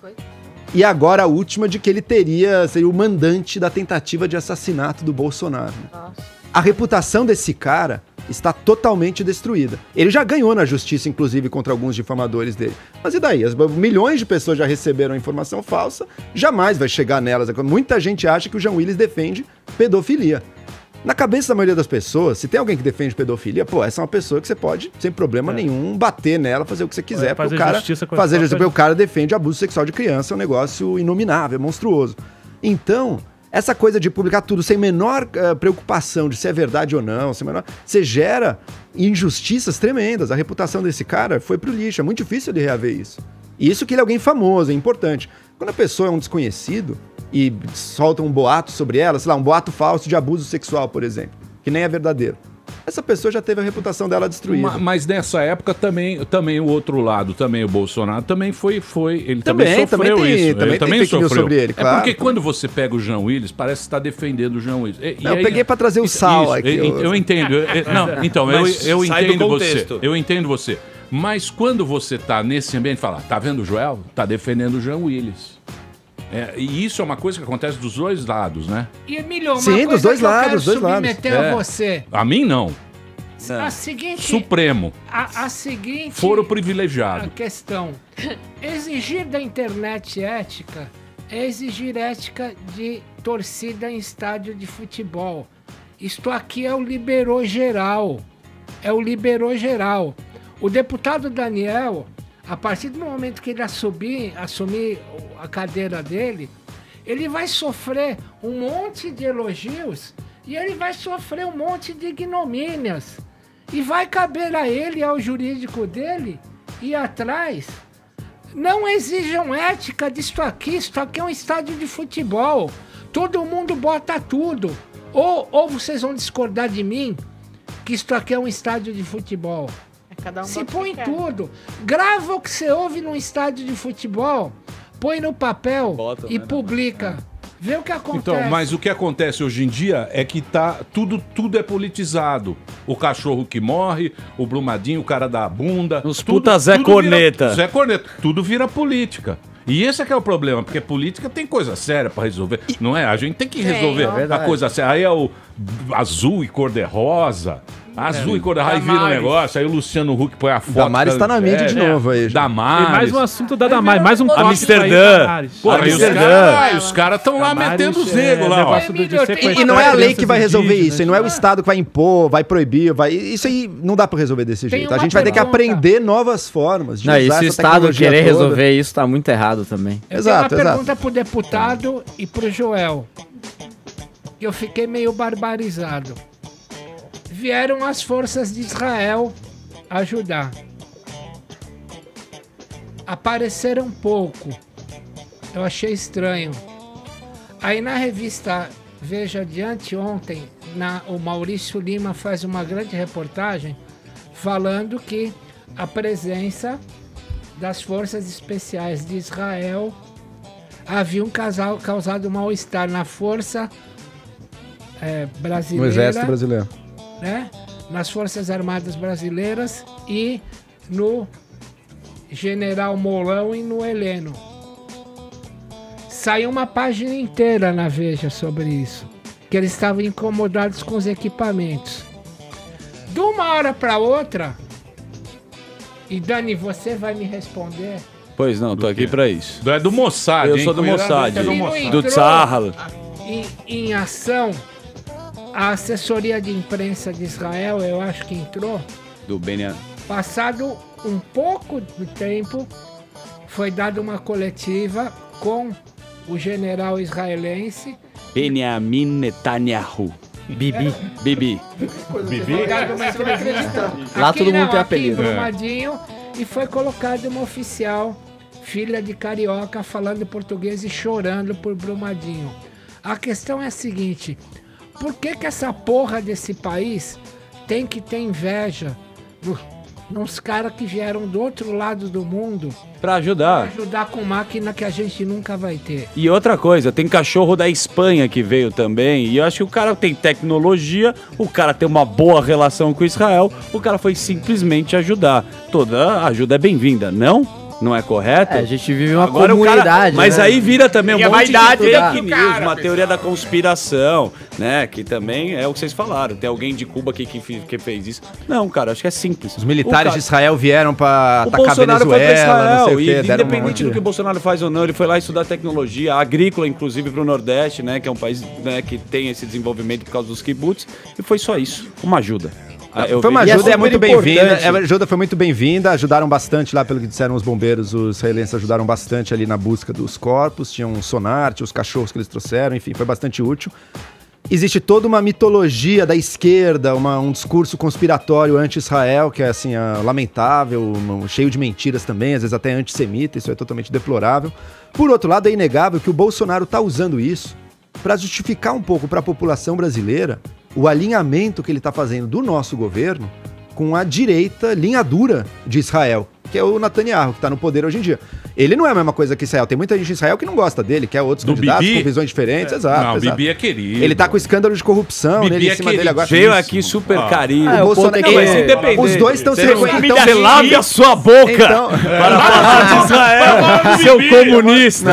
E agora a última de que ele teria, seria o mandante da tentativa de assassinato do Bolsonaro. Nossa. A reputação desse cara está totalmente destruída. Ele já ganhou na justiça, inclusive, contra alguns difamadores dele. Mas e daí? As milhões de pessoas já receberam informação falsa, jamais vai chegar nelas. Muita gente acha que o Jean Willis defende pedofilia. Na cabeça da maioria das pessoas, se tem alguém que defende pedofilia, pô, essa é uma pessoa que você pode, sem problema é. nenhum, bater nela, fazer o que você quiser, é, fazer o cara justiça com fazer justiça, coisa. porque o cara defende abuso sexual de criança, é um negócio inominável, monstruoso. Então, essa coisa de publicar tudo sem menor uh, preocupação de se é verdade ou não, sem menor, você gera injustiças tremendas. A reputação desse cara foi pro lixo, é muito difícil de reaver isso. E isso que ele é alguém famoso, é importante. Quando a pessoa é um desconhecido e solta um boato sobre ela, sei lá, um boato falso de abuso sexual, por exemplo, que nem é verdadeiro, essa pessoa já teve a reputação dela destruída. Ma- Mas nessa época também, também o outro lado, também o Bolsonaro, também foi, foi ele também, Também, sofreu também tem- isso. também ele tem também fake news sofreu. sobre ele, É claro. porque quando você pega o Jean Willis, parece que está defendendo o Jean Willis. E- e Não, eu aí- peguei pra trazer o Isso, sal isso, aqui. Eu, eu entendo. eu- eu- não, então, eu, Mas eu sai do entendo você. contexto. Eu entendo você. Mas quando você tá nesse ambiente, fala, tá vendo o Joel? Tá defendendo o Jean Willis. É, e isso é uma coisa que acontece dos dois lados, né? E Emílio, uma Sim, coisa dos dois que eu lados, quero dos dois lados. submeter É. a você. A mim, não. A seguinte... Supremo. A, a seguinte... Foro privilegiado. A questão. Exigir da internet ética é exigir ética de torcida em estádio de futebol. Isto aqui é o liberou geral. É o liberou geral. O deputado Daniel, a partir do momento que ele assumir, assumir a cadeira dele, ele vai sofrer um monte de elogios e ele vai sofrer um monte de ignomínias. E vai caber a ele e ao jurídico dele ir atrás. Não exijam ética disso aqui. Isso aqui é um estádio de futebol. Todo mundo bota tudo. Ou, ou vocês vão discordar de mim que isso aqui é um estádio de futebol. É cada um Se bota o põe que quer. tudo. Grava o que você ouve num estádio de futebol, põe no papel Bota, e né? publica. Vê o que acontece. Então, mas o que acontece hoje em dia é que tá tudo, tudo é politizado. O cachorro que morre, o Brumadinho, o cara da bunda. Os puta Zé Corneta. Vira, Zé Corneta. Tudo vira política. E esse é que é o problema, porque política tem coisa séria pra resolver. Não é? A gente tem que resolver é a verdade. coisa séria. Aí é o azul e cor-de-rosa. Azul e cor-de-rosa, aí vira um Damares. negócio, aí o Luciano Huck põe a foto. Damares tá na mídia de novo aí. já. Damares. E mais um assunto da Damares, mais um tópico Amsterdã. aí, Damares. Pô, aí os Amsterdã. caras os cara estão lá Damares, metendo os é, negros lá, ó. negócio do- de sequestrar E, e não é a lei que crianças vai resolver indígenas, isso, e não é o Estado que vai impor, vai proibir, vai. Isso aí não dá pra resolver desse Tem jeito. A uma gente vai ter que pergunta. aprender novas formas de Não, e usar se o essa Estado tecnologia querer toda. resolver isso, tá muito errado também. Eu Exato, tenho uma exato. pergunta pro deputado e pro Joel. Eu fiquei meio barbarizado. Vieram as forças de Israel ajudar. Apareceram pouco. Eu achei estranho. Aí na revista Veja de anteontem, na, o Maurício Lima faz uma grande reportagem falando que a presença das forças especiais de Israel havia um casal, causado mal-estar na força é, brasileira, No Exército Brasileiro. né? Nas Forças Armadas Brasileiras e no General Mourão e no Heleno. Saiu uma página inteira na Veja sobre isso, que eles estavam incomodados com os equipamentos. De uma hora para outra, e Dani, você vai me responder. Pois não, tô aqui pra isso. É do Mossad, Eu hein? sou do Cuidado, Mossad. é do Se não Mossad. Do entrou Tzahal. Em, em ação, a assessoria de imprensa de Israel, eu acho que entrou. Do Benjamin. Passado um pouco de tempo, foi dada uma coletiva com o general israelense. Benjamin Netanyahu. Bibi. Bibi. Foi dada uma entrevista. Lá Aqui todo mundo não, tem aqui em apelido. Brumadinho, e foi colocada uma oficial, filha de carioca, falando português e chorando por Brumadinho. A questão é a seguinte: por que que essa porra desse país tem que ter inveja do, nos caras que vieram do outro lado do mundo Pra ajudar. pra ajudar com máquina que a gente nunca vai ter? E outra coisa, tem cachorro da Espanha que veio também, e eu acho que o cara tem tecnologia, o cara tem uma boa relação com Israel, o cara foi simplesmente ajudar. Toda ajuda é bem-vinda, não? Não é correto? É, a gente vive uma Agora o comunidade, cara, mas né? aí vira também um E a monte de vaidade fake do news, cara, uma pessoal. teoria da conspiração, né? Que também é o que vocês falaram. Tem alguém de Cuba aqui que, fi- que fez isso. Não, cara, acho que é simples. Os militares O cara- de Israel vieram pra O atacar a Bolsonaro foi pra Venezuela, não sei Israel, o e quê. deram um independente monte do de- que o Bolsonaro faz ou não, ele foi lá estudar tecnologia agrícola, inclusive pro Nordeste, né? Que é um país, né, que tem esse desenvolvimento por causa dos kibbutz, e foi só isso, uma ajuda. Ah, eu Foi uma vi- ajuda, E é muito super bem-vinda. importante. A ajuda foi muito bem-vinda. Ajudaram bastante lá, pelo que disseram os bombeiros. Os israelenses ajudaram bastante ali na busca dos corpos. Tinha um sonar, tinha os cachorros que eles trouxeram. Enfim, foi bastante útil. Existe toda uma mitologia da esquerda, uma- um discurso conspiratório anti-Israel, que é assim, ah, lamentável, um- cheio de mentiras também, às vezes até antissemita. Isso é totalmente deplorável. Por outro lado, é inegável que o Bolsonaro está usando isso para justificar um pouco para a população brasileira o alinhamento que ele está fazendo do nosso governo com a direita linha dura de Israel, que é o Netanyahu, que está no poder hoje em dia. Ele não é a mesma coisa que Israel. Tem muita gente em Israel que não gosta dele, quer outros Do candidatos Bibi? com visões diferentes. É. Exato. Não, o exato. Bibi é querido. Ele tá com escândalo de corrupção Bibi nele, em é cima dele agora. Veio aqui super Ah. carinho. Ah, o Bolsonaro, Não, mas independente. os dois estão se Você não reconhecendo. Você lave a sua boca Então- para falar de Israel, seu comunista.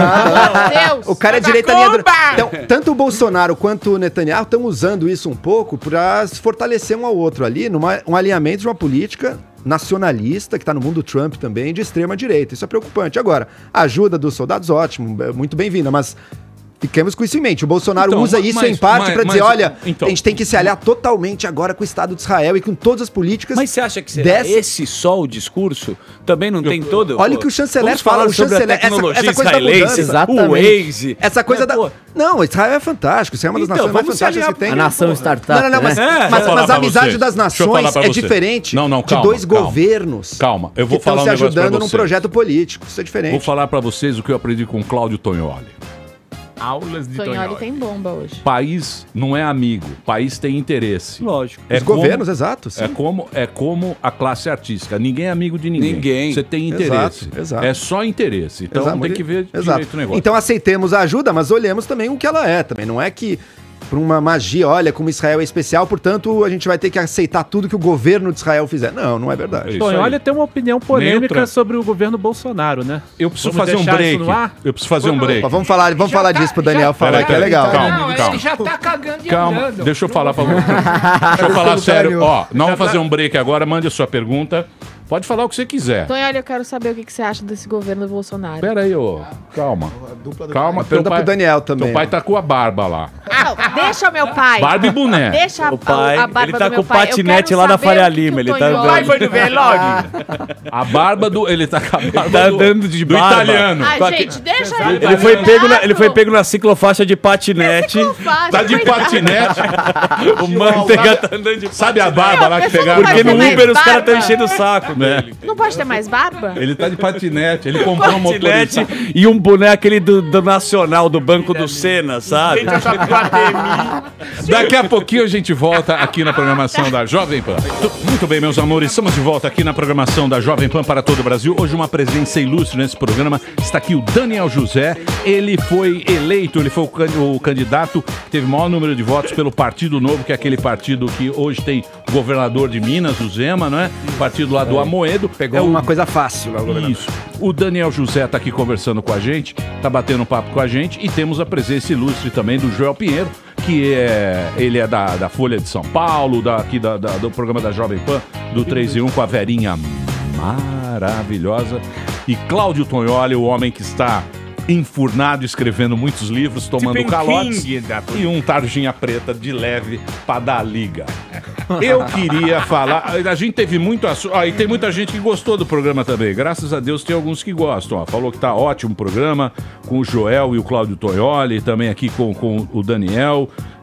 O cara é direita linha dura. Então, tanto o Bolsonaro quanto o Netanyahu estão usando isso um pouco para se fortalecer um ao outro ali, numa, um alinhamento de uma política nacionalista, que está no mundo Trump também, de extrema direita. Isso é preocupante. Agora, a ajuda dos soldados, ótimo, é muito bem-vinda, mas fiquemos com isso em mente. O Bolsonaro Então, usa mas- isso mas- em parte mas- para dizer, mas- olha, então- a gente tem que se aliar totalmente agora com o Estado de Israel e com todas as políticas. Mas você acha que será dessa... esse só o discurso? Também não tem todo? Olha o Pô, que o chanceler vamos fala, falar o sobre chanceler, a tecnologia essa, essa coisa da israelense, mudança. o Waze. Essa coisa né, da... pô? Não, Israel é fantástico, Israel é uma das Então, nações mais vamos se fantásticas aliar- que tem. A nação Pô. startup, Não, não, não, mas, né? É, mas, deixa eu mas falar a pra amizade você. das Deixa eu falar nações pra é você. diferente Não, não, de calma, dois calma. governos Calma, eu vou que estão falar se um negócio pra ajudando num vocês. projeto político. Isso é diferente. Vou falar pra vocês o que eu aprendi com Cláudio Tonholi. Aulas de Tonholi Tonholi. tem bomba hoje. País não é amigo, país tem interesse. Lógico. É Os governos, exato, sim. É como, é como a classe artística. Ninguém é amigo de ninguém. Ninguém. Você tem interesse. Exato, exato. É só interesse. Então Exato, tem que ver exato. direito o negócio. Então aceitemos a ajuda, mas olhemos também o que ela é também. Não é que por uma magia, olha como Israel é especial, portanto a gente vai ter que aceitar tudo que o governo de Israel fizer. Não, não é verdade. Isso Tonholi, aí. olha, tem uma opinião Nem o polêmica Trump. sobre o governo Bolsonaro, né? Eu preciso Vamos fazer um deixar break. isso no ar? Eu preciso fazer um break. Opa, vamos falar, vamos Já falar tá- disso pro já- Daniel falar Peraí, que é peraí, legal. calma. Não, calma. ele já tá cagando e Calma, andando. deixa eu falar pra você. Deixa eu falar sério. Ó, nós vamos fazer um break agora. Mande a sua pergunta. Pode falar o que você quiser. Tonholi, eu quero saber o que que você acha desse governo do Bolsonaro. Pera aí, ô. Calma. Calma. Pergunta pro Daniel também. Teu pai tá com a barba lá. Não, deixa o meu pai. Barba e boné. Deixa a, O pai, a barba ele tá do meu com o pai. Eu patinete quero lá na saber Faria o que Lima, o ele tá Tonholi- andando. Pai foi no velório. A barba do. Ele tá com a barba Tá do, andando de do barba. italiano. Ai, Com aque- gente, deixa ele. Ele foi, pego na, ele foi pego na ciclofaixa de patinete. Tá de patinete. O mano pega, tá andando de Sabe a barba lá que pegaram? Porque no mais Uber os caras barba. estão enchendo o saco Né? dele. Não pode ter mais barba? Ele tá de patinete. Ele comprou um Patinete motorista. e um boneco aquele do, do Nacional, do Banco do Sena, sabe? Daqui a pouquinho a gente volta aqui na programação da Jovem Pan. Muito bem, meus amores, estamos de volta aqui na programação da Jovem Pan para todo o Brasil. Hoje uma presença ilustre nesse programa. Está aqui o Daniel José. Ele foi eleito, ele foi o can- o candidato que teve o maior número de votos pelo Partido Novo, que é aquele partido que hoje tem o governador de Minas, o Zema, não é? Partido lá do Amoedo. Pegou é o- uma coisa fácil lá, o governador. Isso. O Daniel José está aqui conversando com a gente, está batendo um papo com a gente e temos a presença ilustre também do Joel Pinheiro, que é ele é da, da Folha de São Paulo, da, aqui da, da- do programa da Jovem Pan, do três em um com a Verinha maravilhosa. E Cláudio Tonholi, o homem que está enfurnado, escrevendo muitos livros, tomando Stephen calotes King da- e um tarjinha preta de leve para dar liga. Eu queria falar, a gente teve muito assunto, ó, e tem muita gente que gostou do programa também, graças a Deus tem alguns que gostam, ó, falou que tá ótimo o programa, com o Joel e o Cláudio Tonholi, também aqui com, com o Daniel.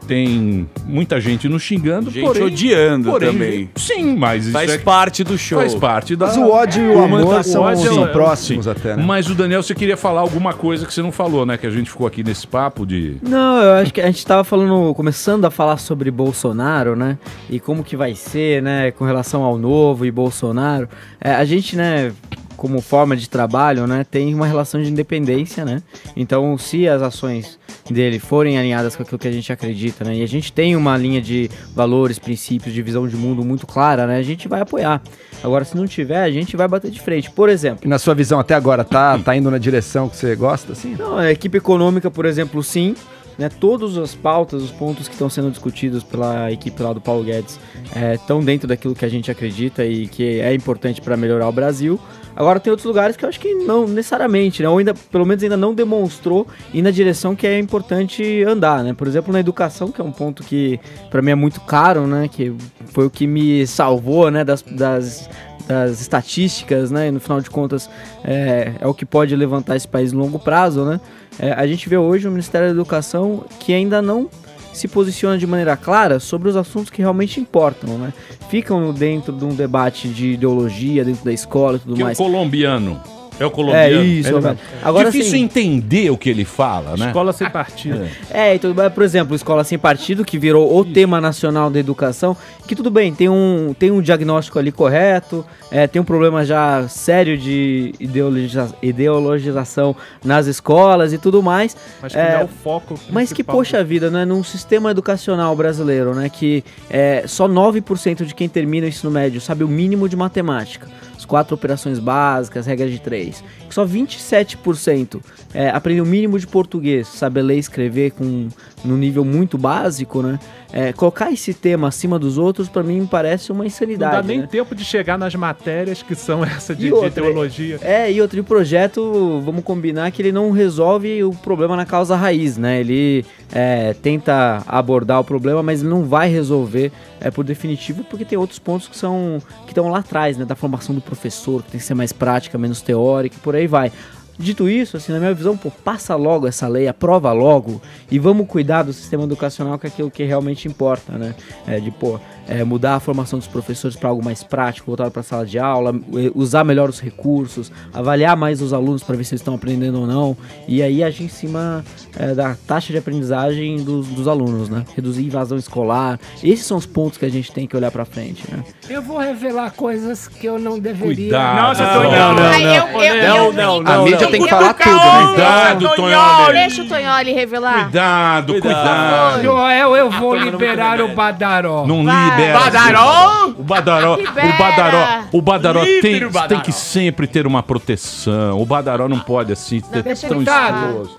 tem muita gente nos xingando, Gente porém, odiando porém, também. Sim, mas isso Faz é- parte do show. Faz parte da... Mas o ódio e o amor argumentação. são- O ódio são é- próximos sim. até, né? Mas o Daniel, você queria falar alguma coisa que você não falou, né? Que a gente ficou aqui nesse papo de... Não, eu acho que a gente tava falando, começando a falar sobre Bolsonaro, né? E como que vai ser, né? Com relação ao Novo e Bolsonaro. É, a gente, né? Como forma de trabalho, né? Tem uma relação de independência, né? Então, se as ações dele forem alinhadas com aquilo que a gente acredita, né? E a gente tem uma linha de valores, princípios, de visão de mundo muito clara, né? A gente vai apoiar. Agora, se não tiver, a gente vai bater de frente. Por exemplo... E na sua visão até agora, tá, tá indo na direção que você gosta, assim? Não, a equipe econômica, por exemplo, sim. Né, todas as pautas, os pontos que estão sendo discutidos pela equipe lá do Paulo Guedes estão dentro daquilo que a gente acredita e que é importante para melhorar o Brasil. Agora tem outros lugares que eu acho que não necessariamente, né, ou ainda, pelo menos ainda não demonstrou ir na direção que é importante andar, né? Por exemplo, na educação, que é um ponto que para mim é muito caro, né? Que foi o que me salvou, né? Das, das, das estatísticas, né? E no final de contas é, é o que pode levantar esse país no longo prazo, né? É, a gente vê hoje o Ministério da Educação que ainda não se posiciona de maneira clara sobre os assuntos que realmente importam, né? Ficam dentro de um debate de ideologia dentro da escola e tudo Que é o mais. colombiano. É o colombiano. É isso, é, Roberto. Agora, difícil assim, entender o que ele fala, né? Escola sem partido. É, então, por exemplo, Escola Sem Partido, que virou o tema nacional da educação, que tudo bem, tem um, tem um diagnóstico ali correto, é, tem um problema já sério de ideologiza- ideologização nas escolas e tudo mais. Mas que não é o foco Mas que, principal poxa vida, né, num sistema educacional brasileiro, né, que é, só nove por cento de quem termina o ensino médio sabe o mínimo de matemática, as quatro operações básicas, regra de três, que só vinte e sete por cento é, aprende o mínimo de português, sabe ler e escrever com, num nível muito básico, né, é, colocar esse tema acima dos outros, pra mim, me parece uma insanidade. Não dá nem né? tempo de chegar nas matérias que são essa de, E de outra, teologia. É, e outro e o projeto, vamos combinar que ele não resolve o problema na causa raiz, né? Ele é, tenta abordar o problema, mas não vai resolver é, por definitivo, porque tem outros pontos que são que estão lá atrás, né? Da formação do professor, que tem que ser mais prática, menos teórica, e por aí vai. Dito isso, assim, na minha visão, pô, passa logo essa lei, aprova logo e vamos cuidar do sistema educacional, que é aquilo que realmente importa, né? É, de, pô, é, mudar a formação dos professores para algo mais prático, voltado para a sala de aula, usar melhor os recursos, avaliar mais os alunos para ver se eles estão aprendendo ou não, e aí agir em cima é, da taxa de aprendizagem dos, dos alunos, né? Reduzir invasão escolar. Esses são os pontos que a gente tem que olhar para frente, né? Eu vou revelar coisas que eu não deveria. Cuidado. Nossa, Não, Tonhão. não, não, Ai, eu- eu- eu- não, A mídia tem que falar tudo, né? Cuidado, Tonholi. Deixa o Tonholi revelar. Cuidado, cuidado. Joel, eu vou liberar o Badaró. Não Vai. libera. Badaró? O Badaró, Libera. o Badaró, o Badaró Livre tem, o Badaró. tem que sempre ter uma proteção. O Badaró não pode assim ter deixa tão ele falar. exposto.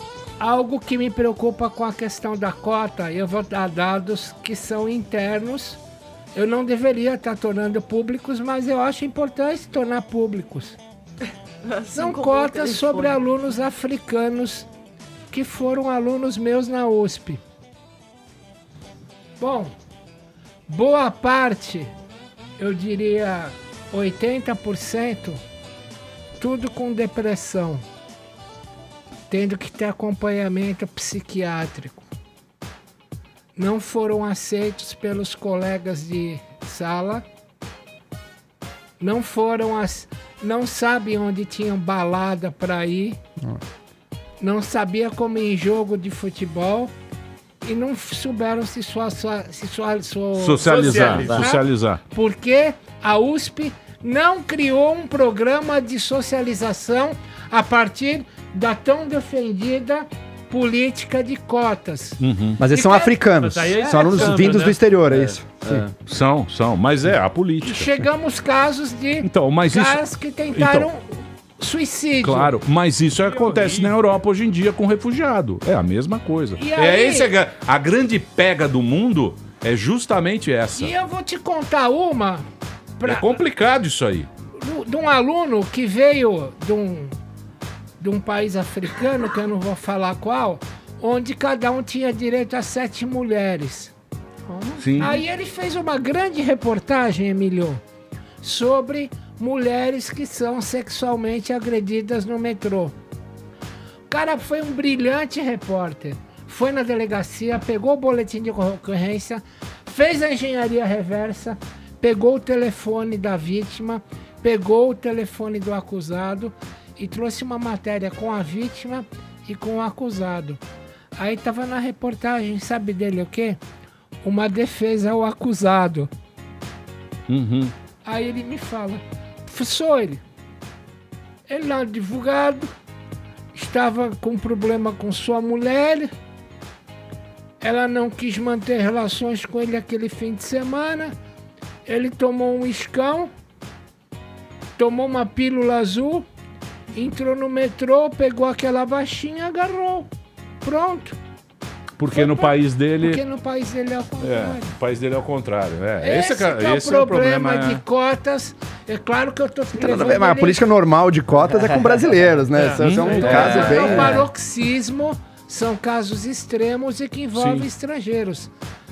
Algo que me preocupa com a questão da cota, eu vou dar dados que são internos. Eu não deveria estar tornando públicos, mas eu acho importante tornar públicos. São cotas sobre alunos africanos que foram alunos meus na U S P. Bom, boa parte, eu diria oitenta por cento, tudo com depressão, tendo que ter acompanhamento psiquiátrico. Não foram aceitos pelos colegas de sala, não foram as, não sabem onde tinham balada para ir, não sabia como ir em jogo de futebol e não souberam se, sua, sua, se sua, sua, Socializar, socializar, socializar. porque a U S P não criou um programa de socialização a partir da tão defendida política de cotas. Uhum. Mas eles são africanos. Mas aí é São alunos africano, vindos né? do exterior, é isso? É. São, são, mas é a política. Chegamos casos de Então, mas isso- caras que tentaram Então, suicídio. Claro, mas isso acontece na Europa hoje em dia com refugiado. É a mesma coisa. E É aí- esse a, a grande pega do mundo é justamente essa. E eu vou te contar uma É complicado isso aí. do- de um aluno que veio de um, de um país africano, que eu não vou falar qual, onde cada um tinha direito a sete mulheres. Sim. Aí ele fez uma grande reportagem, Emílio, sobre mulheres que são sexualmente agredidas no metrô. O cara foi um brilhante repórter. foi na delegacia, pegou o boletim de ocorrência, fez a engenharia reversa, pegou o telefone da vítima, pegou o telefone do acusado e trouxe uma matéria com a vítima e com o acusado. Aí tava na reportagem, sabe dele o quê? Uma defesa ao acusado. Uhum. Aí ele me fala, professor, ele, ele é um advogado, estava com problema com sua mulher, ela não quis manter relações com ele aquele fim de semana, ele tomou um iscão, tomou uma pílula azul, entrou no metrô, pegou aquela baixinha e agarrou. Pronto. Porque no país dele... Porque no país dele é o contrário. É, o país dele é o contrário. É. Esse, esse, é, que é, esse o é o problema, problema. de cotas. É claro que eu tô... Tem nada a ver, mas a política normal de cotas é com brasileiros, né? Isso é um é, caso é, bem... É o paroxismo, são casos extremos e que envolvem Sim. estrangeiros.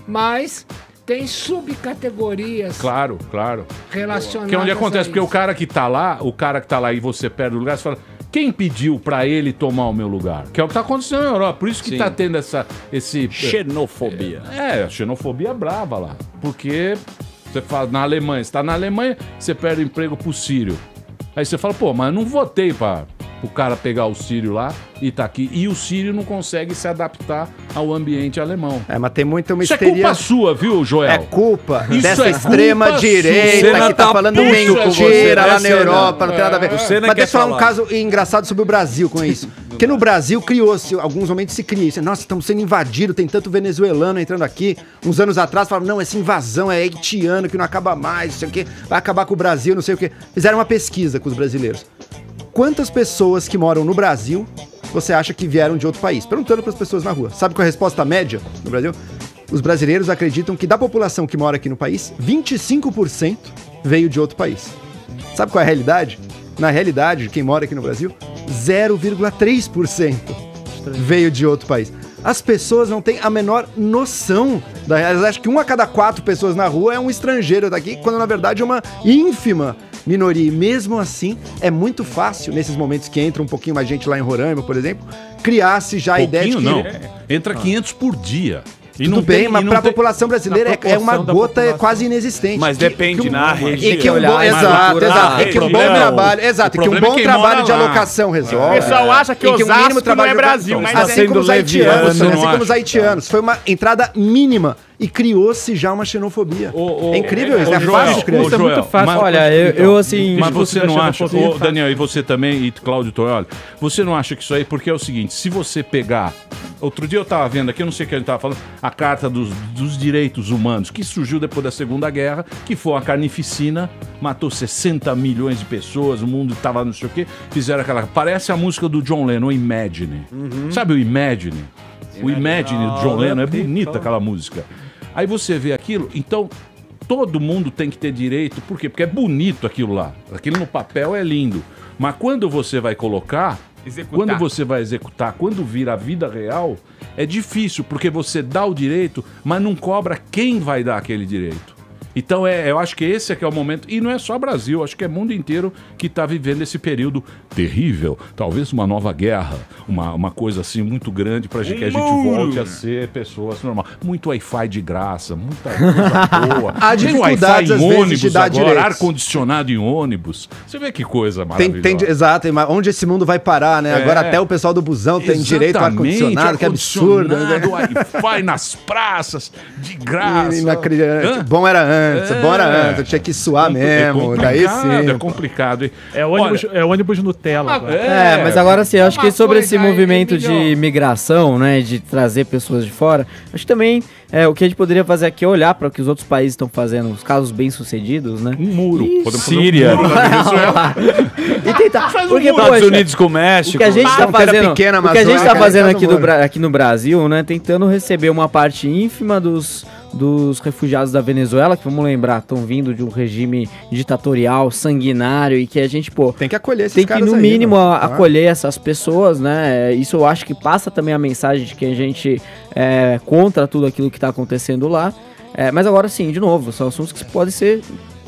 Mas tem subcategorias... Claro, claro. Relacionadas Que é onde acontece, a porque o isso. cara que tá lá, o cara que tá lá e você perde o lugar, você fala... Quem pediu pra ele tomar o meu lugar? Que é o que tá acontecendo na Europa. Por isso que Sim. tá tendo essa... Esse, Xenofobia. É, a xenofobia brava lá. Porque você fala na Alemanha, você tá na Alemanha, você perde o emprego pro sírio. Aí você fala, pô, mas eu não votei pra o cara pegar o sírio lá e tá aqui. E o sírio não consegue se adaptar ao ambiente alemão. É, mas tem muita uma Isso histeria... é culpa sua, viu, Joel? É culpa Isso dessa é extrema culpa direita sua. que tá, Tá falando puto com você, mentira né, lá na Senna? Europa, não tem nada a ver. É. Senna Mas quer deixa eu falar um falar. caso engraçado sobre o Brasil com isso. Porque no Brasil criou-se, alguns momentos se cria isso. Nossa, estamos sendo invadidos, tem tanto venezuelano entrando aqui. Uns anos atrás falaram, não, essa invasão é haitiano que não acaba mais, não sei o quê, vai acabar com o Brasil, não sei o quê. Fizeram uma pesquisa com os brasileiros. Quantas pessoas que moram no Brasil você acha que vieram de outro país? Perguntando para as pessoas na rua. Sabe qual é a resposta média no Brasil? Os brasileiros acreditam que da população que mora aqui no país, vinte e cinco por cento veio de outro país. Sabe qual é a realidade? Na realidade, quem mora aqui no Brasil, zero vírgula três por cento veio de outro país. As pessoas não têm a menor noção da realidade. Elas acham que uma a cada quatro pessoas na rua é um estrangeiro daqui, quando na verdade é uma ínfima minoria. E mesmo assim, é muito fácil, nesses momentos que entra um pouquinho mais gente lá em Roraima, por exemplo, criar-se já a ideia de que... não. Entra quinhentos por dia. E Tudo não bem, tem- mas e não para a tem- população brasileira Na é, é uma proporção da gota população. quase inexistente. Mas Que- depende que um- na região. E que um bom, Olhar, exato, procurar exato. E que um bom região. trabalho, exato, O e que um problema é bom quem trabalho mora de lá. alocação resolve. O pessoal acha que E que um Osasco mínimo trabalho não é de- Brasil, mas assim é. como os sendo haitianos, leviano, assim não como os acha? haitianos. Foi uma entrada mínima e criou-se já uma xenofobia. Ô, ô, é incrível isso, ô, é Joel, fácil criar ô, isso. é muito Joel, fácil. mas- Olha, eu, eu assim... Mas você não acha, xenofobia ô, é Daniel, e você também, e Cláudio Toioli, você não acha que isso aí, porque é o seguinte, se você pegar, outro dia eu tava vendo aqui, eu não sei o que a gente tava falando, a Carta dos, dos Direitos Humanos, que surgiu depois da Segunda Guerra, que foi uma carnificina, matou sessenta milhões de pessoas, o mundo tava não sei o que, fizeram aquela, parece a música do John Lennon, Imagine. Sabe o Imagine? O Imagine do John Lennon, é bonita aquela música. Aí você vê aquilo, então todo mundo tem que ter direito, por quê? Porque é bonito aquilo lá. Aquilo no papel é lindo. Mas quando você vai colocar, Executar. quando você vai executar, quando vira a vida real, é difícil, porque você dá o direito, mas não cobra quem vai dar aquele direito. Então é, eu acho que esse é que é o momento, e não é só Brasil, acho que é mundo inteiro que está vivendo esse período terrível, talvez uma nova guerra, uma, uma coisa assim muito grande para que a gente volte a ser pessoas normais. Muito Wi-Fi de graça, muita coisa boa. Há Tem dificuldades, Wi-Fi às em vezes, de ônibus dar agora, direitos. ar-condicionado em ônibus. Você vê que coisa Tem, maravilhosa. tem, exato, mas onde esse mundo vai parar, né? É. Agora até o pessoal do busão tem direito ao Exatamente, ar-condicionado, que absurdo. né? ar-condicionado, Wi-Fi nas praças, de graça. E, inacreditado. Hã? Bom era antes, É. bom era antes, eu tinha que suar É mesmo, daí complicado, sim. é complicado. hein? É ônibus, é ônibus Nutella. agora. É, mas agora sim, eu acho que Uma sobre coisa esse aí, movimento de Emilio. migração, né, de trazer pessoas de fora, acho que também é, o que a gente poderia fazer aqui é olhar para o que os outros países estão fazendo, os casos bem-sucedidos, né? Um muro. Podemos fazer um Síria. muro na Venezuela. E tentar, porque, Estados poxa, Unidos com o o México. que a gente tá Fronteira fazendo, pequena, o que a gente Amazônia, tá fazendo cara, aqui, tá no do, Bra- aqui no Brasil, né, tentando receber uma parte ínfima dos, dos refugiados da Venezuela, que vamos lembrar, estão vindo de um regime ditatorial, sanguinário, e que a gente, pô, Tem que acolher esses tem que, caras no aí, mínimo, mano. a- Ah. acolher essas pessoas, né? Isso eu acho que passa também a mensagem de que a gente é contra tudo aquilo que está acontecendo lá. É, mas agora sim, de novo, são assuntos que podem ser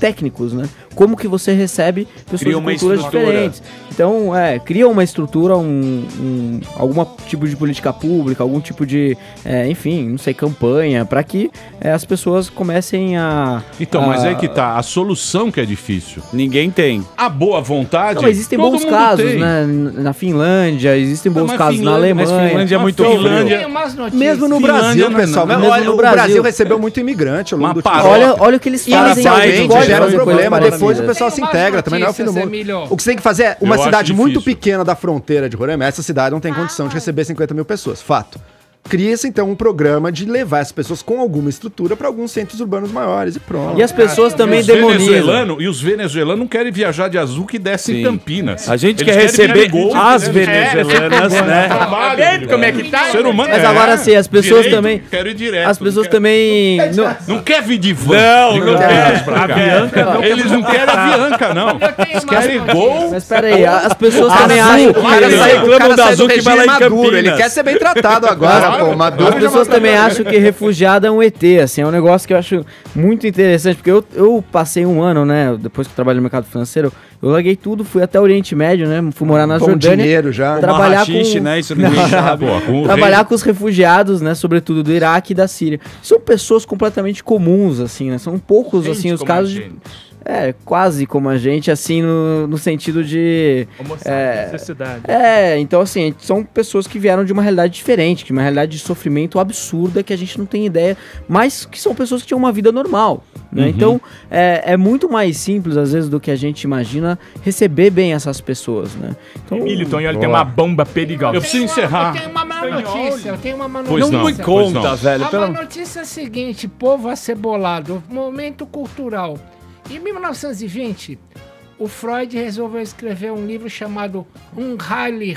técnicos, né? Como que você recebe pessoas Cria de uma culturas estrutura. diferentes. Então, é, cria uma estrutura, um, um, algum tipo de política pública, algum tipo de, é, enfim, não sei, campanha, para que é, as pessoas comecem a... Então, a... mas é que tá, a solução que é difícil. Ninguém tem. A boa vontade, Não, existem todo bons mundo casos, tem. né? Na Finlândia, existem bons mas casos na Finlândia- mas Alemanha. Finlândia é muito Então, frio. Tem umas notícias. Mesmo no Finlândia Brasil, não- pessoal. não- Mesmo mesmo o no Brasil. Brasil recebeu muito imigrante ao longo Uma do tempo. paróquia. Olha, olha o que eles fazem. Inicialmente pode gera um fazer problema, coisas depois o parecidas. pessoal se Tem umas integra, também não é o fim do notícias, mundo. Emílio. O que você tem que fazer é uma Eu cidade acho muito difícil. pequena da fronteira de Roraima, essa cidade não tem condição de receber cinquenta mil pessoas, fato. Cria-se então um programa de levar as pessoas com alguma estrutura para alguns centros urbanos maiores e pronto. E as pessoas também Os demonizam. venezuelanos, e os venezuelanos não querem viajar de azul que desce em Sim. Campinas. A gente Eles quer querem receber Gol, as eles querem- venezuelanas, né? Vendo como é que tá? Ser humano Mas é. agora sim, as pessoas Direito, também- Quero ir direto. As pessoas não quer- também... não- Não quer vir de van. Não, de não Campinas pra A cá. Bianca não Eles não querem a Bianca, não. Eles querem gol. Mas peraí, as pessoas Azul, também acham o cara que... sai- reclamam do azul do que vai lá em regime Maduro, Campinas. ele quer ser bem tratado agora, pô. Maduro As pessoas também acham que refugiado é um E T, assim, é um negócio que eu acho muito interessante, porque eu, eu passei um ano, né, depois que eu trabalhei no mercado financeiro, eu larguei tudo, fui até o Oriente Médio, né, fui morar na com Jordânia. dinheiro já. Trabalhar Uma rachixe, com... né? Isso ninguém sabe. Pô, com o Trabalhar rei- com os refugiados, né, sobretudo do Iraque e da Síria. São pessoas completamente comuns, assim, né, são poucos, Gente assim, os como a casos de... gente. É, quase como a gente, assim, no, no sentido de... Homo É, Necessidade. é, então assim, são pessoas que vieram de uma realidade diferente, de uma realidade de sofrimento absurda que a gente não tem ideia, mas que são pessoas que tinham uma vida normal, né? Uhum. Então, é, é muito mais simples, às vezes, do que a gente imagina receber bem essas pessoas, né? Então, Emílio Tonholi tem uma bomba perigosa. Eu preciso encerrar. Eu tenho uma má notícia, eu tenho uma má Pois notícia. não, me pois conta, não. velho. A Pelo... má notícia é a seguinte, povo acebolado, momento cultural. Em mil novecentos e vinte, o Freud resolveu escrever um livro chamado Unheilig.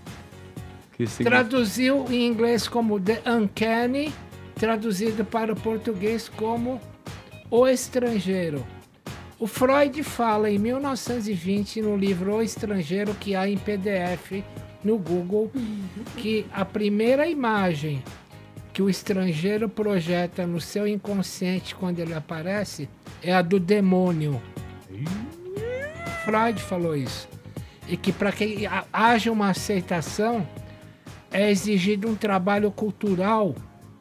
Que significa- Traduziu em inglês como The Uncanny, traduzido para o português como O Estrangeiro. O Freud fala em mil novecentos e vinte no livro O Estrangeiro, que há em P D F no Google, que a primeira imagem que o estrangeiro projeta no seu inconsciente quando ele aparece é a do demônio. Freud falou isso. E que para que ha- haja uma aceitação é exigido um trabalho cultural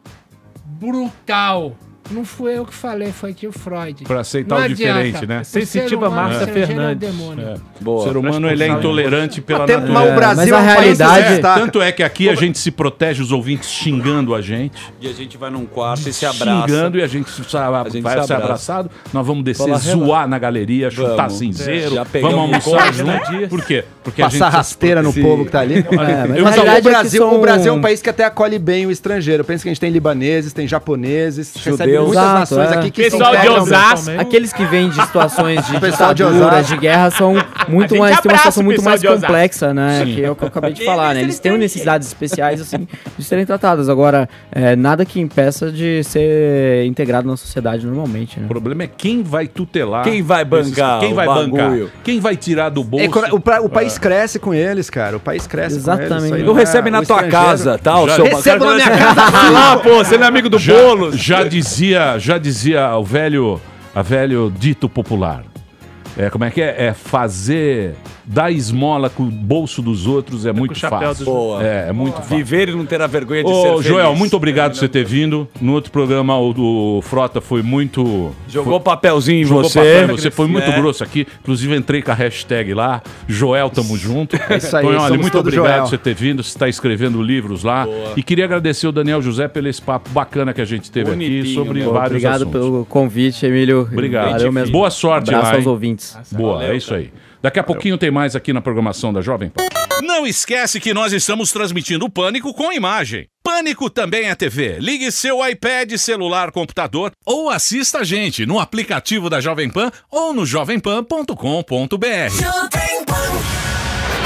brutal. Não fui eu que falei, foi tio Freud. Pra aceitar Não o adianta. diferente, né? O ser Sensitiva humano Márcia estrangeiro é um Fernandes. demônio. É. Boa. O ser humano ele é intolerante pela Até- natureza. mas o É, Brasil mas é a um país que realidade- se destaca. Tanto é que aqui a gente se protege os ouvintes xingando a gente. E a gente vai num quarto e se abraça. Xingando e a gente, se- A gente vai se ser abraça. abraçado. Nós vamos descer, Fala, zoar na galeria, chutar Vamos. cinzeiro. Já pegamos Vamos almoçar um junto. dia. Por quê? Porque Passar a gente rasteira no Sim. povo que tá ali. É, mas Mas a ó, o, realidade é que Brasil, são- o Brasil é um país que até acolhe bem o estrangeiro. Pensa que a gente tem libaneses, tem japoneses, recebe Judeus. muitas Exato, nações é. aqui que Pessoal se de integram Osasco. bem. Aqueles que vêm de situações de O pessoal de ditadura, Osasco. de guerra, são muito gente mais, tem uma abraça situação o muito pessoal mais de Osasco. complexa, né? Que é o que eu acabei de falar, né? Eles têm necessidades especiais, assim, de serem tratadas. Agora, é, nada que impeça de ser integrado na sociedade normalmente, né? O problema é quem vai tutelar. Quem vai bancar Quem o vai bagulho? bancar? Quem vai tirar do bolso? É, quando- o, pra- o país cresce com eles, cara. O país cresce Exatamente. com eles. Isso aí Não é- recebe na o tua estrangeiro- casa, tá? O Já- seu Recebo na minha casa. Ah, pô, você não é amigo do já, Boulos. já dizia, já dizia o velho, a velho dito popular. É, como é que é? É fazer, dar esmola com o bolso dos outros é muito o chapéu fácil. dos- Boa. É, é muito fácil. Viver e não ter a vergonha de ser Ô, feliz. Joel, muito obrigado por você ter vindo. No outro programa, o do Frota foi muito... Jogou papelzinho em Jogou você. papel em você, foi muito É. grosso aqui. Inclusive, entrei com a hashtag lá. Joel, tamo junto. É isso aí, Tonholi, somos muito todos obrigado Joel. por você ter vindo. Você está escrevendo livros lá. E queria agradecer o Daniel José pelo esse papo bacana que a gente teve aqui Bonitinho, sobre meu. vários Obrigado assuntos. pelo convite, Emílio. Obrigado. Valeu mesmo. Boa sorte Abraço lá, aos hein? ouvintes. Boa, Valeu, é isso aí. Daqui a pouquinho tem mais aqui na programação da Jovem Pan. Não esquece que nós estamos transmitindo o Pânico com imagem. Pânico também é T V. Ligue seu iPad, celular, computador ou assista a gente no aplicativo da Jovem Pan ou no jovem pan ponto com ponto br.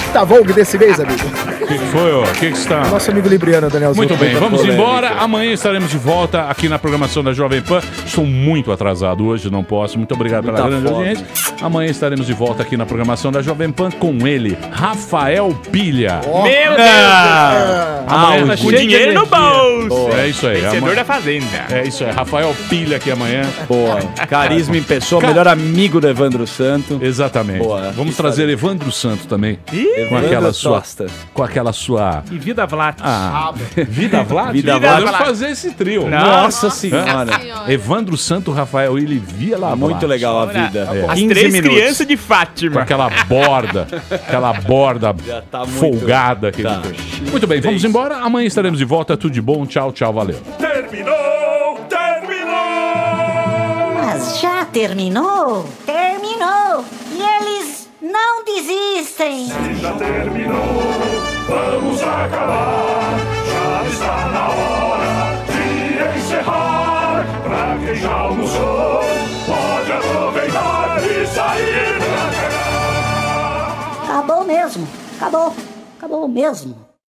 da Vogue desse mês, amigo. O que, que foi, ó? O que, que está? Nosso amigo libriano, Daniel Muito Zucco. bem, vamos Polêmica. embora. Amanhã estaremos de volta aqui na programação da Jovem Pan. Estou muito atrasado hoje, não posso. Muito obrigado pela Muita grande foda. audiência. Amanhã estaremos de volta aqui na programação da Jovem Pan com ele, Rafael Pilha. Meu Deus! Ah, Amanhã tá o cheio de dinheiro no bolso. Boa. É isso aí. Vencedor Ama- da Fazenda. É isso aí. Rafael Pilha aqui amanhã. Boa. Carisma em pessoa, Ca- melhor amigo do Evandro Santo. Exatamente. Boa. Vamos trazer Evandro Santo também. com Evandro aquela sua. Tosta. Com aquela sua. E Vida Vlat. Ah, Vida Vlad? Vida Podemos Vlad. fazer esse trio. Nossa Senhora. Evandro Santo, Rafael, ele via lá. Muito legal a vida. É. As quinze três minutos. crianças de Com Fátima. aquela borda, aquela borda Já tá muito- folgada que Tá. ele tem. Muito bem, vamos embora. Amanhã estaremos de volta. Tudo de bom. Tchau, tchau. Valeu. Terminou, terminou! Mas já terminou? Terminou! E eles não desistem! Já terminou, vamos acabar. Já está na hora de encerrar. Pra quem já almoçou, pode aproveitar e sair pra cá. Acabou mesmo! Acabou! Acabou mesmo!